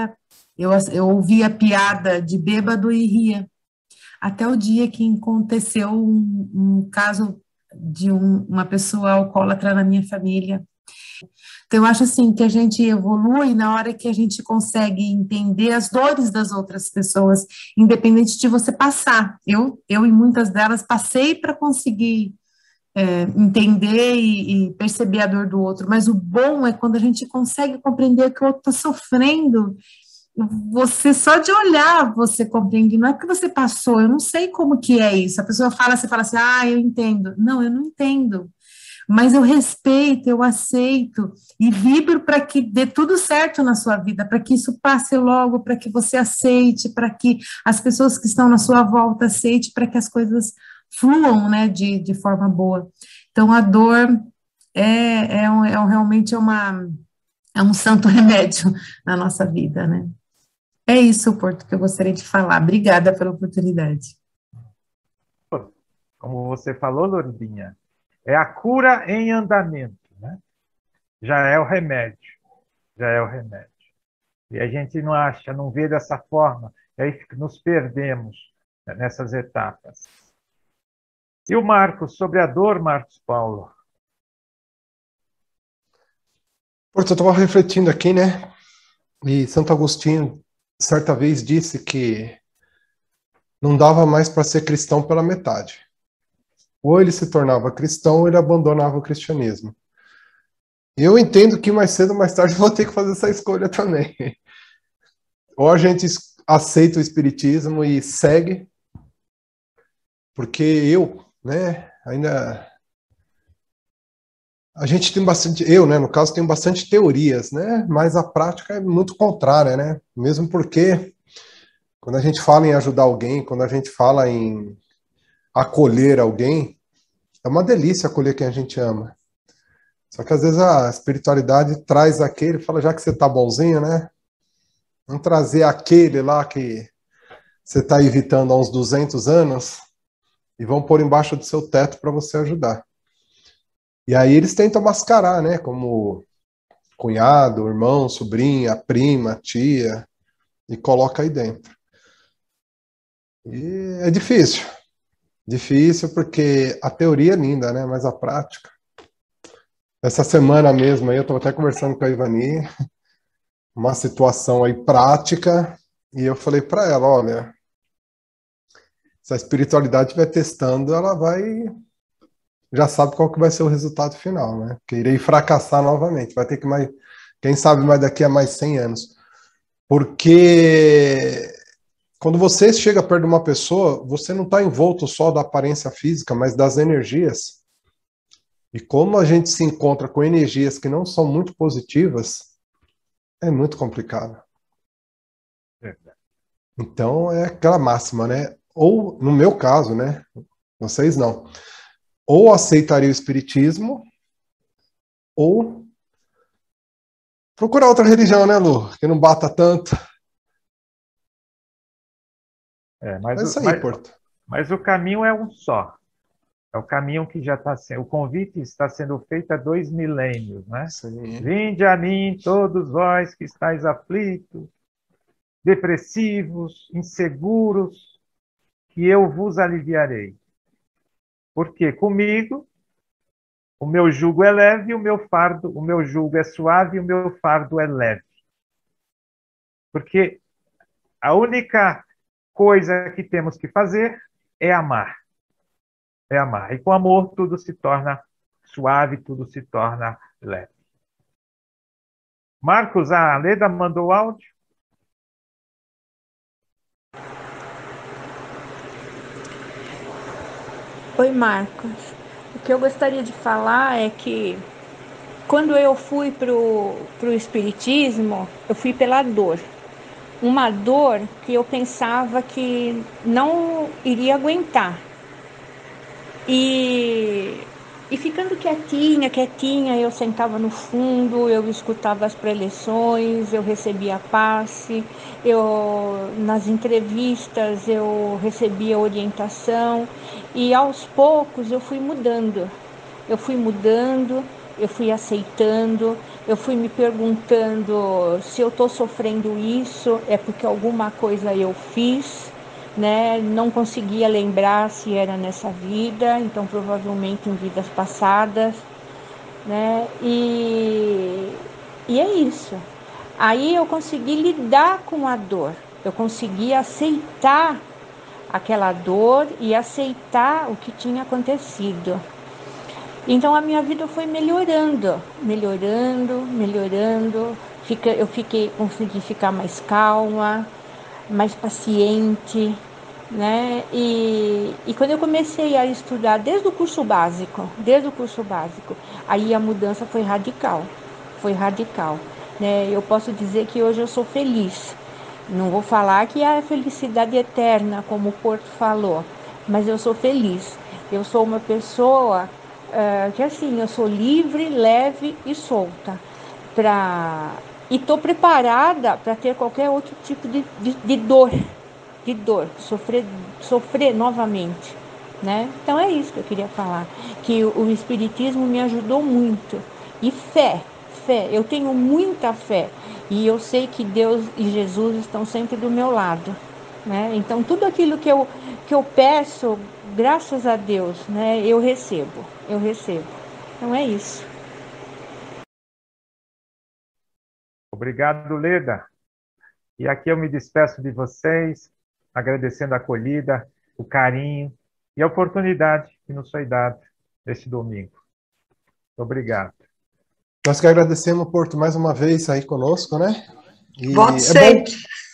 eu ouvia piada de bêbado e ria. Até o dia que aconteceu um caso de uma pessoa alcoólatra na minha família. Então, eu acho assim, que a gente evolui na hora que a gente consegue entender as dores das outras pessoas, independente de você passar. Eu e muitas delas passei para conseguir entender e perceber a dor do outro, mas o bom é quando a gente consegue compreender que o outro está sofrendo. Você, só de olhar, você compreende, não é que você passou, eu não sei como que é isso, a pessoa fala, você fala assim, eu entendo, não, eu não entendo, mas eu respeito, eu aceito, e vibro para que dê tudo certo na sua vida, para que isso passe logo, para que você aceite, para que as pessoas que estão na sua volta aceitem, para que as coisas fluam, né, de forma boa. Então, a dor realmente é um santo remédio na nossa vida, né? É isso, Porto, que eu gostaria de falar. Obrigada pela oportunidade. Como você falou, Lourdinha, é a cura em andamento, né? Já é o remédio. E a gente não acha, não vê dessa forma, e aí nos perdemos nessas etapas. E o Marcos, sobre a dor, Marcos Paulo? Porto, eu estava refletindo aqui, né? E Santo Agostinho certa vez disse que não dava mais para ser cristão pela metade. Ou ele se tornava cristão ou ele abandonava o cristianismo. E eu entendo que mais cedo ou mais tarde eu vou ter que fazer essa escolha também. Ou a gente aceita o espiritismo e segue, porque né, ainda... A gente tem bastante, no caso, tenho bastante teorias, né? Mas a prática é muito contrária, né? Mesmo porque quando a gente fala em ajudar alguém, quando a gente fala em acolher alguém, é uma delícia acolher quem a gente ama. Só que às vezes a espiritualidade traz aquele, fala, já que você tá bonzinho, né? Vamos trazer aquele lá que você tá evitando há uns 200 anos e vão pôr embaixo do seu teto para você ajudar. E aí eles tentam mascarar, né? Como cunhado, irmão, sobrinha, prima, tia, e coloca aí dentro. E é difícil. Difícil porque a teoria é linda, né? Mas a prática... Essa semana mesmo aí, eu estava até conversando com a Ivani, uma situação aí prática, e eu falei para ela, olha, Se a espiritualidade estiver testando, ela já sabe qual que vai ser o resultado final, né? Que irei fracassar novamente, vai ter que mais, quem sabe mais daqui a mais 100 anos. Porque quando você chega perto de uma pessoa, você não está envolto só da aparência física, mas das energias. E como a gente se encontra com energias que não são muito positivas, é muito complicado. Então é aquela máxima, né? Ou, no meu caso, né? Vocês não. Ou aceitaria o espiritismo, ou procurar outra religião, né, Lu? Que não bata tanto. Mas, é isso aí, Porto. Mas o caminho é um só. É o caminho que já está sendo. O convite está sendo feito há 2 milênios, né? Sim. Vinde a mim, todos vós que estáis aflitos, depressivos, inseguros, que eu vos aliviarei. Porque comigo o meu jugo é leve, o meu jugo é suave e o meu fardo é leve. Porque a única coisa que temos que fazer é amar. É amar. E com amor tudo se torna suave, tudo se torna leve. Marcos, a Leda mandou áudio? Oi, Marcos. O que eu gostaria de falar é que quando eu fui pro Espiritismo, eu fui pela dor. Uma dor que eu pensava que não iria aguentar. E ficando quietinha, eu sentava no fundo, eu escutava as preleções, eu recebia passe, nas entrevistas eu recebia orientação e aos poucos eu fui mudando, eu fui aceitando, eu fui me perguntando se eu estou sofrendo isso, é porque alguma coisa eu fiz, né? Não conseguia lembrar se era nessa vida, então provavelmente em vidas passadas, né? E é isso. Aí eu consegui lidar com a dor, eu consegui aceitar aquela dor e aceitar o que tinha acontecido. Então a minha vida foi melhorando. Eu consegui ficar mais calma, mais paciente, né? E quando eu comecei a estudar desde o curso básico, aí a mudança foi radical, né? Eu posso dizer que hoje eu sou feliz. Não vou falar que é a felicidade eterna, como o Porto falou, mas eu sou feliz. Eu sou uma pessoa que assim, eu sou livre, leve e solta. E estou preparada para ter qualquer outro tipo de dor, sofrer novamente, né? Então é isso que eu queria falar, que o Espiritismo me ajudou muito. E fé, eu tenho muita fé, e eu sei que Deus e Jesus estão sempre do meu lado, né? Então tudo aquilo que eu peço, graças a Deus, né, eu recebo. Então é isso. Obrigado, Leda. E aqui eu me despeço de vocês, agradecendo a acolhida, o carinho e a oportunidade que nos foi dada neste domingo. Obrigado. Nós que agradecemos, Porto, mais uma vez aí conosco, né? E voto sempre.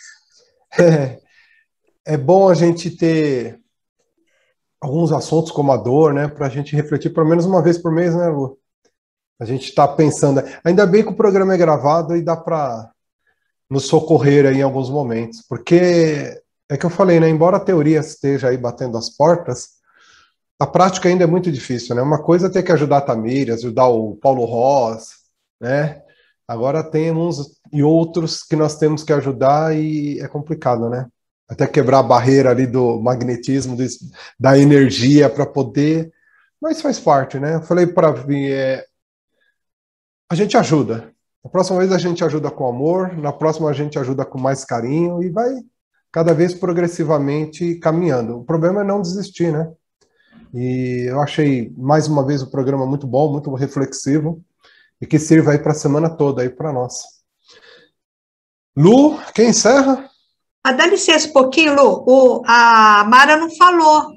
É bom a gente ter alguns assuntos como a dor, né? Para a gente refletir pelo menos uma vez por mês, né, Lu? A gente está pensando. Ainda bem que o programa é gravado e dá para nos socorrer aí em alguns momentos. Porque é que eu falei, né? Embora a teoria esteja aí batendo as portas, a prática ainda é muito difícil, né? Uma coisa é ter que ajudar a Tamires, ajudar o Paulo Ross, né? Agora tem uns e outros que nós temos que ajudar e é complicado, né? Até quebrar a barreira ali do magnetismo, da energia para poder... Mas faz parte, né? Eu falei para vir, a gente ajuda. Na próxima vez a gente ajuda com amor, na próxima a gente ajuda com mais carinho e vai cada vez progressivamente caminhando. O problema é não desistir, né? E eu achei, mais uma vez, o programa muito bom, muito reflexivo, e que sirva aí para a semana toda aí para nós. Lu, quem encerra? Dá licença um pouquinho, Lu. A Mara não falou.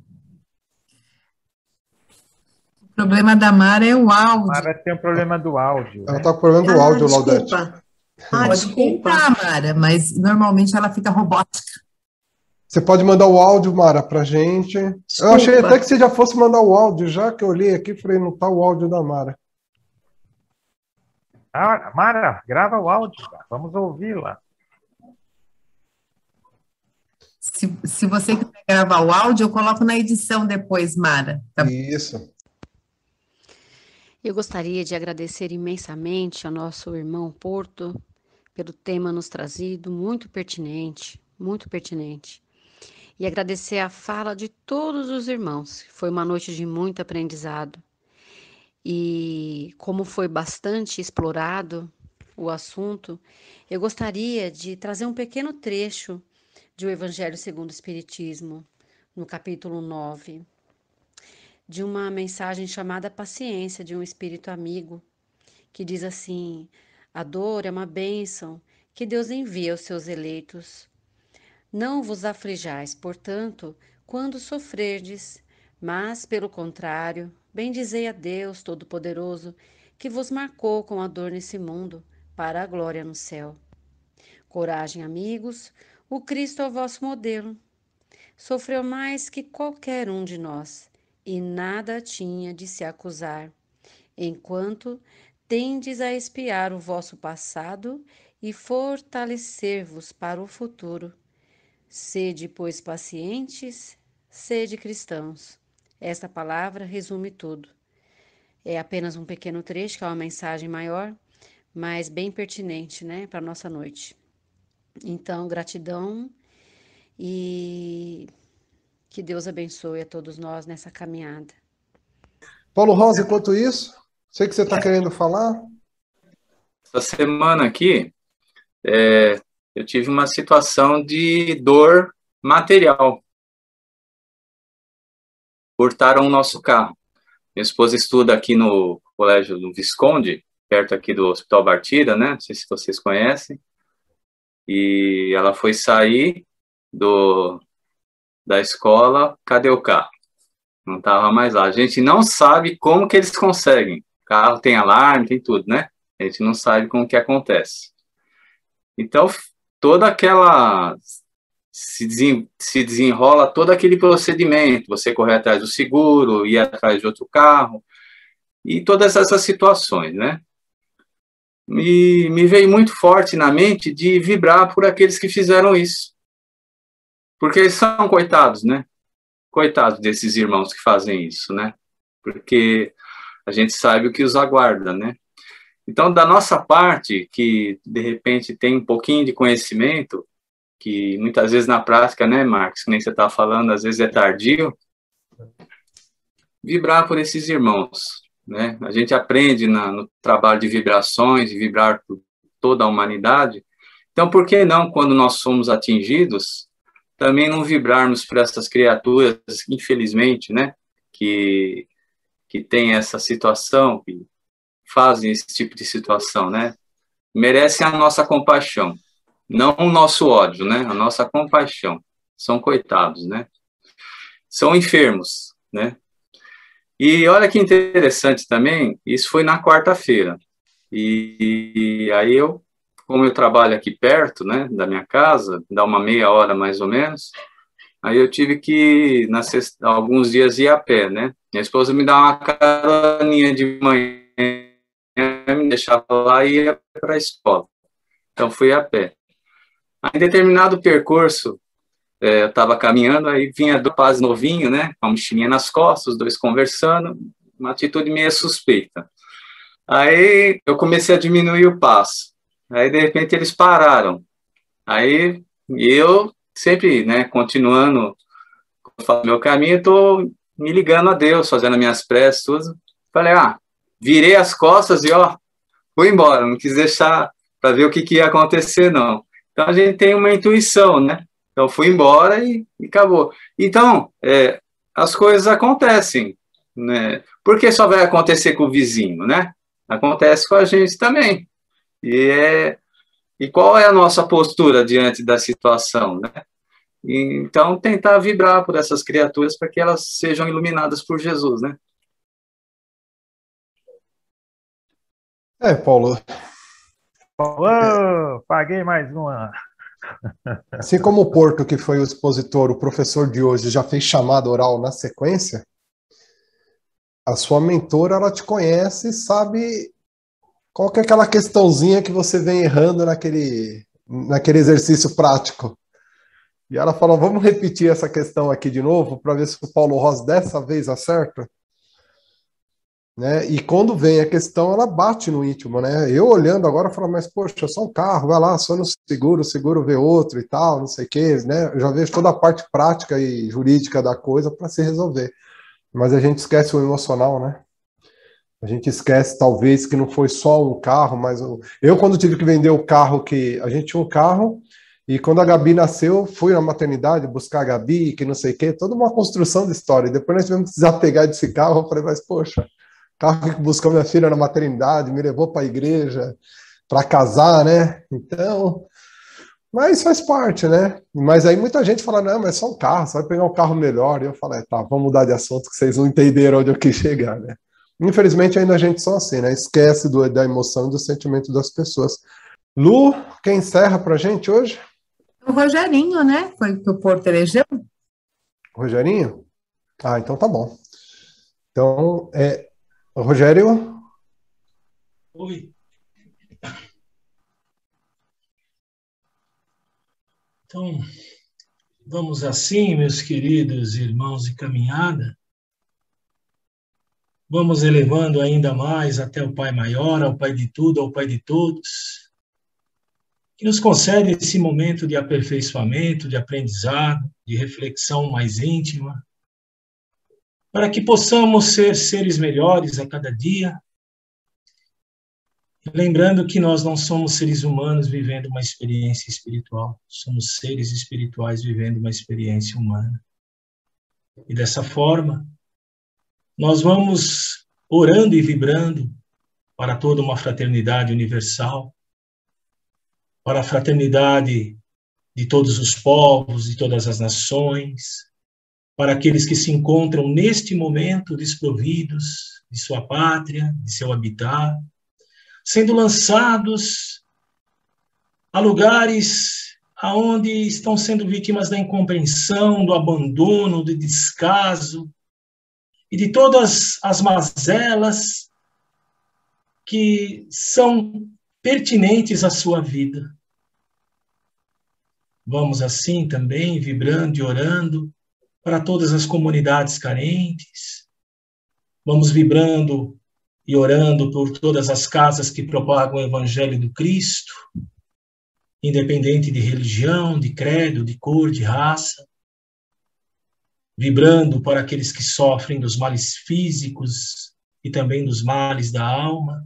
O problema da Mara é o áudio. Mara tem um problema do áudio. Ela está com problema do áudio, Laudete. Desculpa. Pode tentar, Mara, mas normalmente ela fica robótica. Você pode mandar o áudio, Mara, pra gente. Desculpa. Eu achei até que você já fosse mandar o áudio, já que eu olhei aqui, falei, não tá o áudio da Mara. Ah, Mara, grava o áudio, vamos ouvi-la. Se você quiser gravar o áudio, eu coloco na edição depois, Mara. Tá? Isso. Eu gostaria de agradecer imensamente ao nosso irmão Porto pelo tema nos trazido, muito pertinente, muito pertinente. E agradecer a fala de todos os irmãos. Foi uma noite de muito aprendizado. E como foi bastante explorado o assunto, eu gostaria de trazer um pequeno trecho de O Evangelho segundo o Espiritismo, no capítulo 9, de uma mensagem chamada Paciência, de um espírito amigo, que diz assim: a dor é uma bênção que Deus envia aos seus eleitos. Não vos aflijais, portanto, quando sofrerdes, mas, pelo contrário, bendizei a Deus Todo-Poderoso, que vos marcou com a dor nesse mundo, para a glória no céu. Coragem, amigos, o Cristo é o vosso modelo. Sofreu mais que qualquer um de nós, e nada tinha de se acusar, enquanto tendes a expiar o vosso passado e fortalecer-vos para o futuro. Sede, pois, pacientes, sede cristãos. Esta palavra resume tudo. É apenas um pequeno trecho, que é uma mensagem maior, mas bem pertinente, né, para a nossa noite. Então, gratidão e que Deus abençoe a todos nós nessa caminhada. Paulo Rosa, enquanto isso, sei que você está querendo falar. Essa semana aqui, eu tive uma situação de dor material. Furtaram o nosso carro. Minha esposa estuda aqui no colégio do Visconde, perto aqui do Hospital Bartira, né? Não sei se vocês conhecem. E ela foi sair da escola, cadê o carro? Não estava mais lá. A gente não sabe como que eles conseguem. O carro tem alarme, tem tudo, né? A gente não sabe como que acontece. Então, toda aquela... Se desenrola todo aquele procedimento. Você correr atrás do seguro, ir atrás de outro carro. E todas essas situações, né? Me veio muito forte na mente de vibrar por aqueles que fizeram isso. Porque eles são coitados, né? Coitados desses irmãos que fazem isso, né? Porque a gente sabe o que os aguarda, né? Então, da nossa parte, que de repente tem um pouquinho de conhecimento, que muitas vezes na prática, né, Marcos, que nem você está falando, às vezes é tardio, vibrar por esses irmãos, né? A gente aprende no trabalho de vibrações, de vibrar por toda a humanidade. Então, por que não, quando nós somos atingidos, também não vibrarmos por essas criaturas, infelizmente, né, que tem essa situação, que fazem esse tipo de situação, né? Merecem a nossa compaixão, não o nosso ódio, né? A nossa compaixão. São coitados, né? São enfermos, né? E olha que interessante também, isso foi na quarta-feira. E aí como eu trabalho aqui perto, né, da minha casa, dá uma meia hora mais ou menos, aí eu tive que, alguns dias, ir a pé, né? Minha esposa me dá uma caroninha de manhã, me deixava lá e ia para a escola. Então, fui a pé. Aí, em determinado percurso, eu estava caminhando, aí vinha dois rapazes novinhos, né, com a mochilinha nas costas, os dois conversando, uma atitude meio suspeita. Aí, eu comecei a diminuir o passo. Aí, de repente, eles pararam. Aí, eu sempre, né, continuando meu caminho, estou me ligando a Deus, fazendo as minhas preces, tudo. Falei, virei as costas e, fui embora. Não quis deixar para ver o que ia acontecer, não. Então, a gente tem uma intuição, né? Então, fui embora e acabou. Então, as coisas acontecem, né? Por que só vai acontecer com o vizinho, né? Acontece com a gente também. E E qual é a nossa postura diante da situação, né? Então, tentar vibrar por essas criaturas para que elas sejam iluminadas por Jesus, né? Paulo. Paguei mais uma. Assim como o Porto, que foi o expositor, o professor de hoje, já fez chamada oral na sequência, a sua mentora, ela te conhece e sabe qual que é aquela questãozinha que você vem errando naquele exercício prático. E ela falou, vamos repetir essa questão aqui de novo, para ver se o Paulo Ross dessa vez acerta. Né? E quando vem a questão, ela bate no íntimo, né? Eu olhando agora, falo, mas poxa, é só um carro, vai lá, só no seguro, o seguro vê outro e tal, não sei o quê, né? Eu já vejo toda a parte prática e jurídica da coisa para se resolver. Mas a gente esquece o emocional, né? A gente esquece, talvez, que não foi só um carro, mas... Eu, quando tive que vender o carro, que a gente tinha um carro, e quando a Gabi nasceu, fui na maternidade buscar a Gabi, que não sei o quê, toda uma construção de história. E depois nós tivemos que desapegar desse carro, eu falei, mas poxa, o carro que buscou minha filha na maternidade, me levou para a igreja, para casar, né? Então... Mas faz parte, né? Mas aí muita gente fala, não, mas é só um carro, você vai pegar um carro melhor. E eu falei, tá, vamos mudar de assunto, que vocês não entenderam onde eu quis chegar, né? Infelizmente, ainda a gente só assim, né? Esquece da emoção e do sentimento das pessoas. Lu, quem encerra pra gente hoje? O Rogerinho, né? Foi o Porto elegeu. Rogerinho? Ah, então tá bom. Então, Rogério? Oi. Então, vamos assim, meus queridos irmãos de caminhada. Vamos elevando ainda mais até o Pai Maior, ao Pai de tudo, ao Pai de todos, que nos concede esse momento de aperfeiçoamento, de aprendizado, de reflexão mais íntima, para que possamos ser seres melhores a cada dia, lembrando que nós não somos seres humanos vivendo uma experiência espiritual, somos seres espirituais vivendo uma experiência humana. E dessa forma, nós vamos orando e vibrando para toda uma fraternidade universal, para a fraternidade de todos os povos, de todas as nações, para aqueles que se encontram neste momento desprovidos de sua pátria, de seu habitat, sendo lançados a lugares aonde estão sendo vítimas da incompreensão, do abandono, do descaso e de todas as mazelas que são pertinentes à sua vida. Vamos assim também, vibrando e orando para todas as comunidades carentes. Vamos vibrando e orando por todas as casas que propagam o Evangelho do Cristo, independente de religião, de credo, de cor, de raça. Vibrando para aqueles que sofrem dos males físicos e também dos males da alma.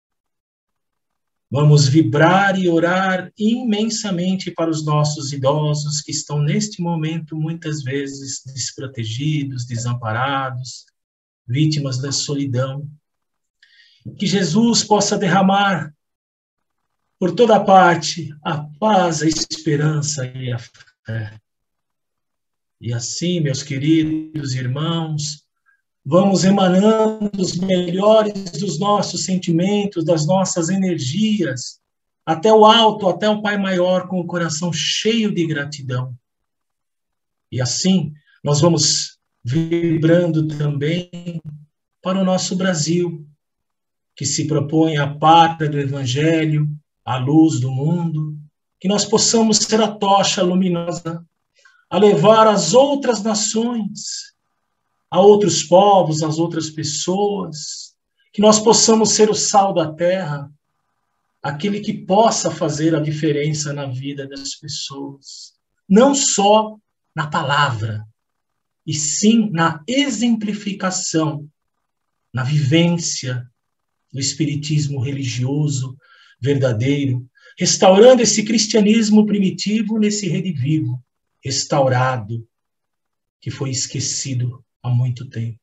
Vamos vibrar e orar imensamente para os nossos idosos que estão neste momento muitas vezes desprotegidos, desamparados, vítimas da solidão. Que Jesus possa derramar por toda parte a paz, a esperança e a fé. E assim, meus queridos irmãos, vamos emanando os melhores dos nossos sentimentos, das nossas energias, até o alto, até o Pai Maior, com o coração cheio de gratidão. E assim, nós vamos vibrando também para o nosso Brasil, que se propõe a pátria do Evangelho, a luz do mundo, que nós possamos ser a tocha luminosa, a levar às outras nações, a outros povos, às outras pessoas, que nós possamos ser o sal da terra, aquele que possa fazer a diferença na vida das pessoas, não só na palavra, e sim na exemplificação, na vivência do espiritismo religioso verdadeiro, restaurando esse cristianismo primitivo nesse redivivo, restaurado, que foi esquecido há muito tempo.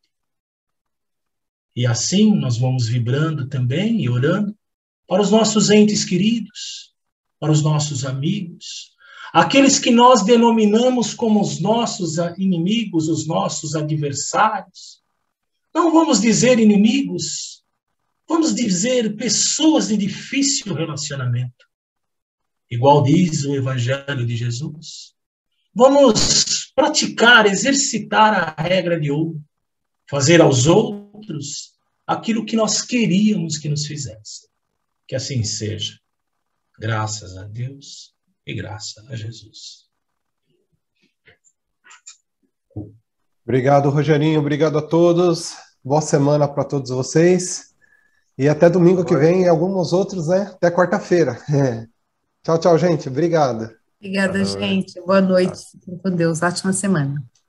E assim nós vamos vibrando também e orando para os nossos entes queridos, para os nossos amigos, aqueles que nós denominamos como os nossos inimigos, os nossos adversários. Não vamos dizer inimigos, vamos dizer pessoas de difícil relacionamento. Igual diz o Evangelho de Jesus. Vamos praticar, exercitar a regra de ouro, fazer aos outros aquilo que nós queríamos que nos fizessem. Que assim seja. Graças a Deus e graças a Jesus. Obrigado, Rogerinho. Obrigado a todos. Boa semana para todos vocês. E até domingo que vem e alguns outros, né? Até quarta-feira. Tchau, tchau, gente. Obrigado. Obrigada, gente. Boa noite. Fiquem com Deus. Ótima semana.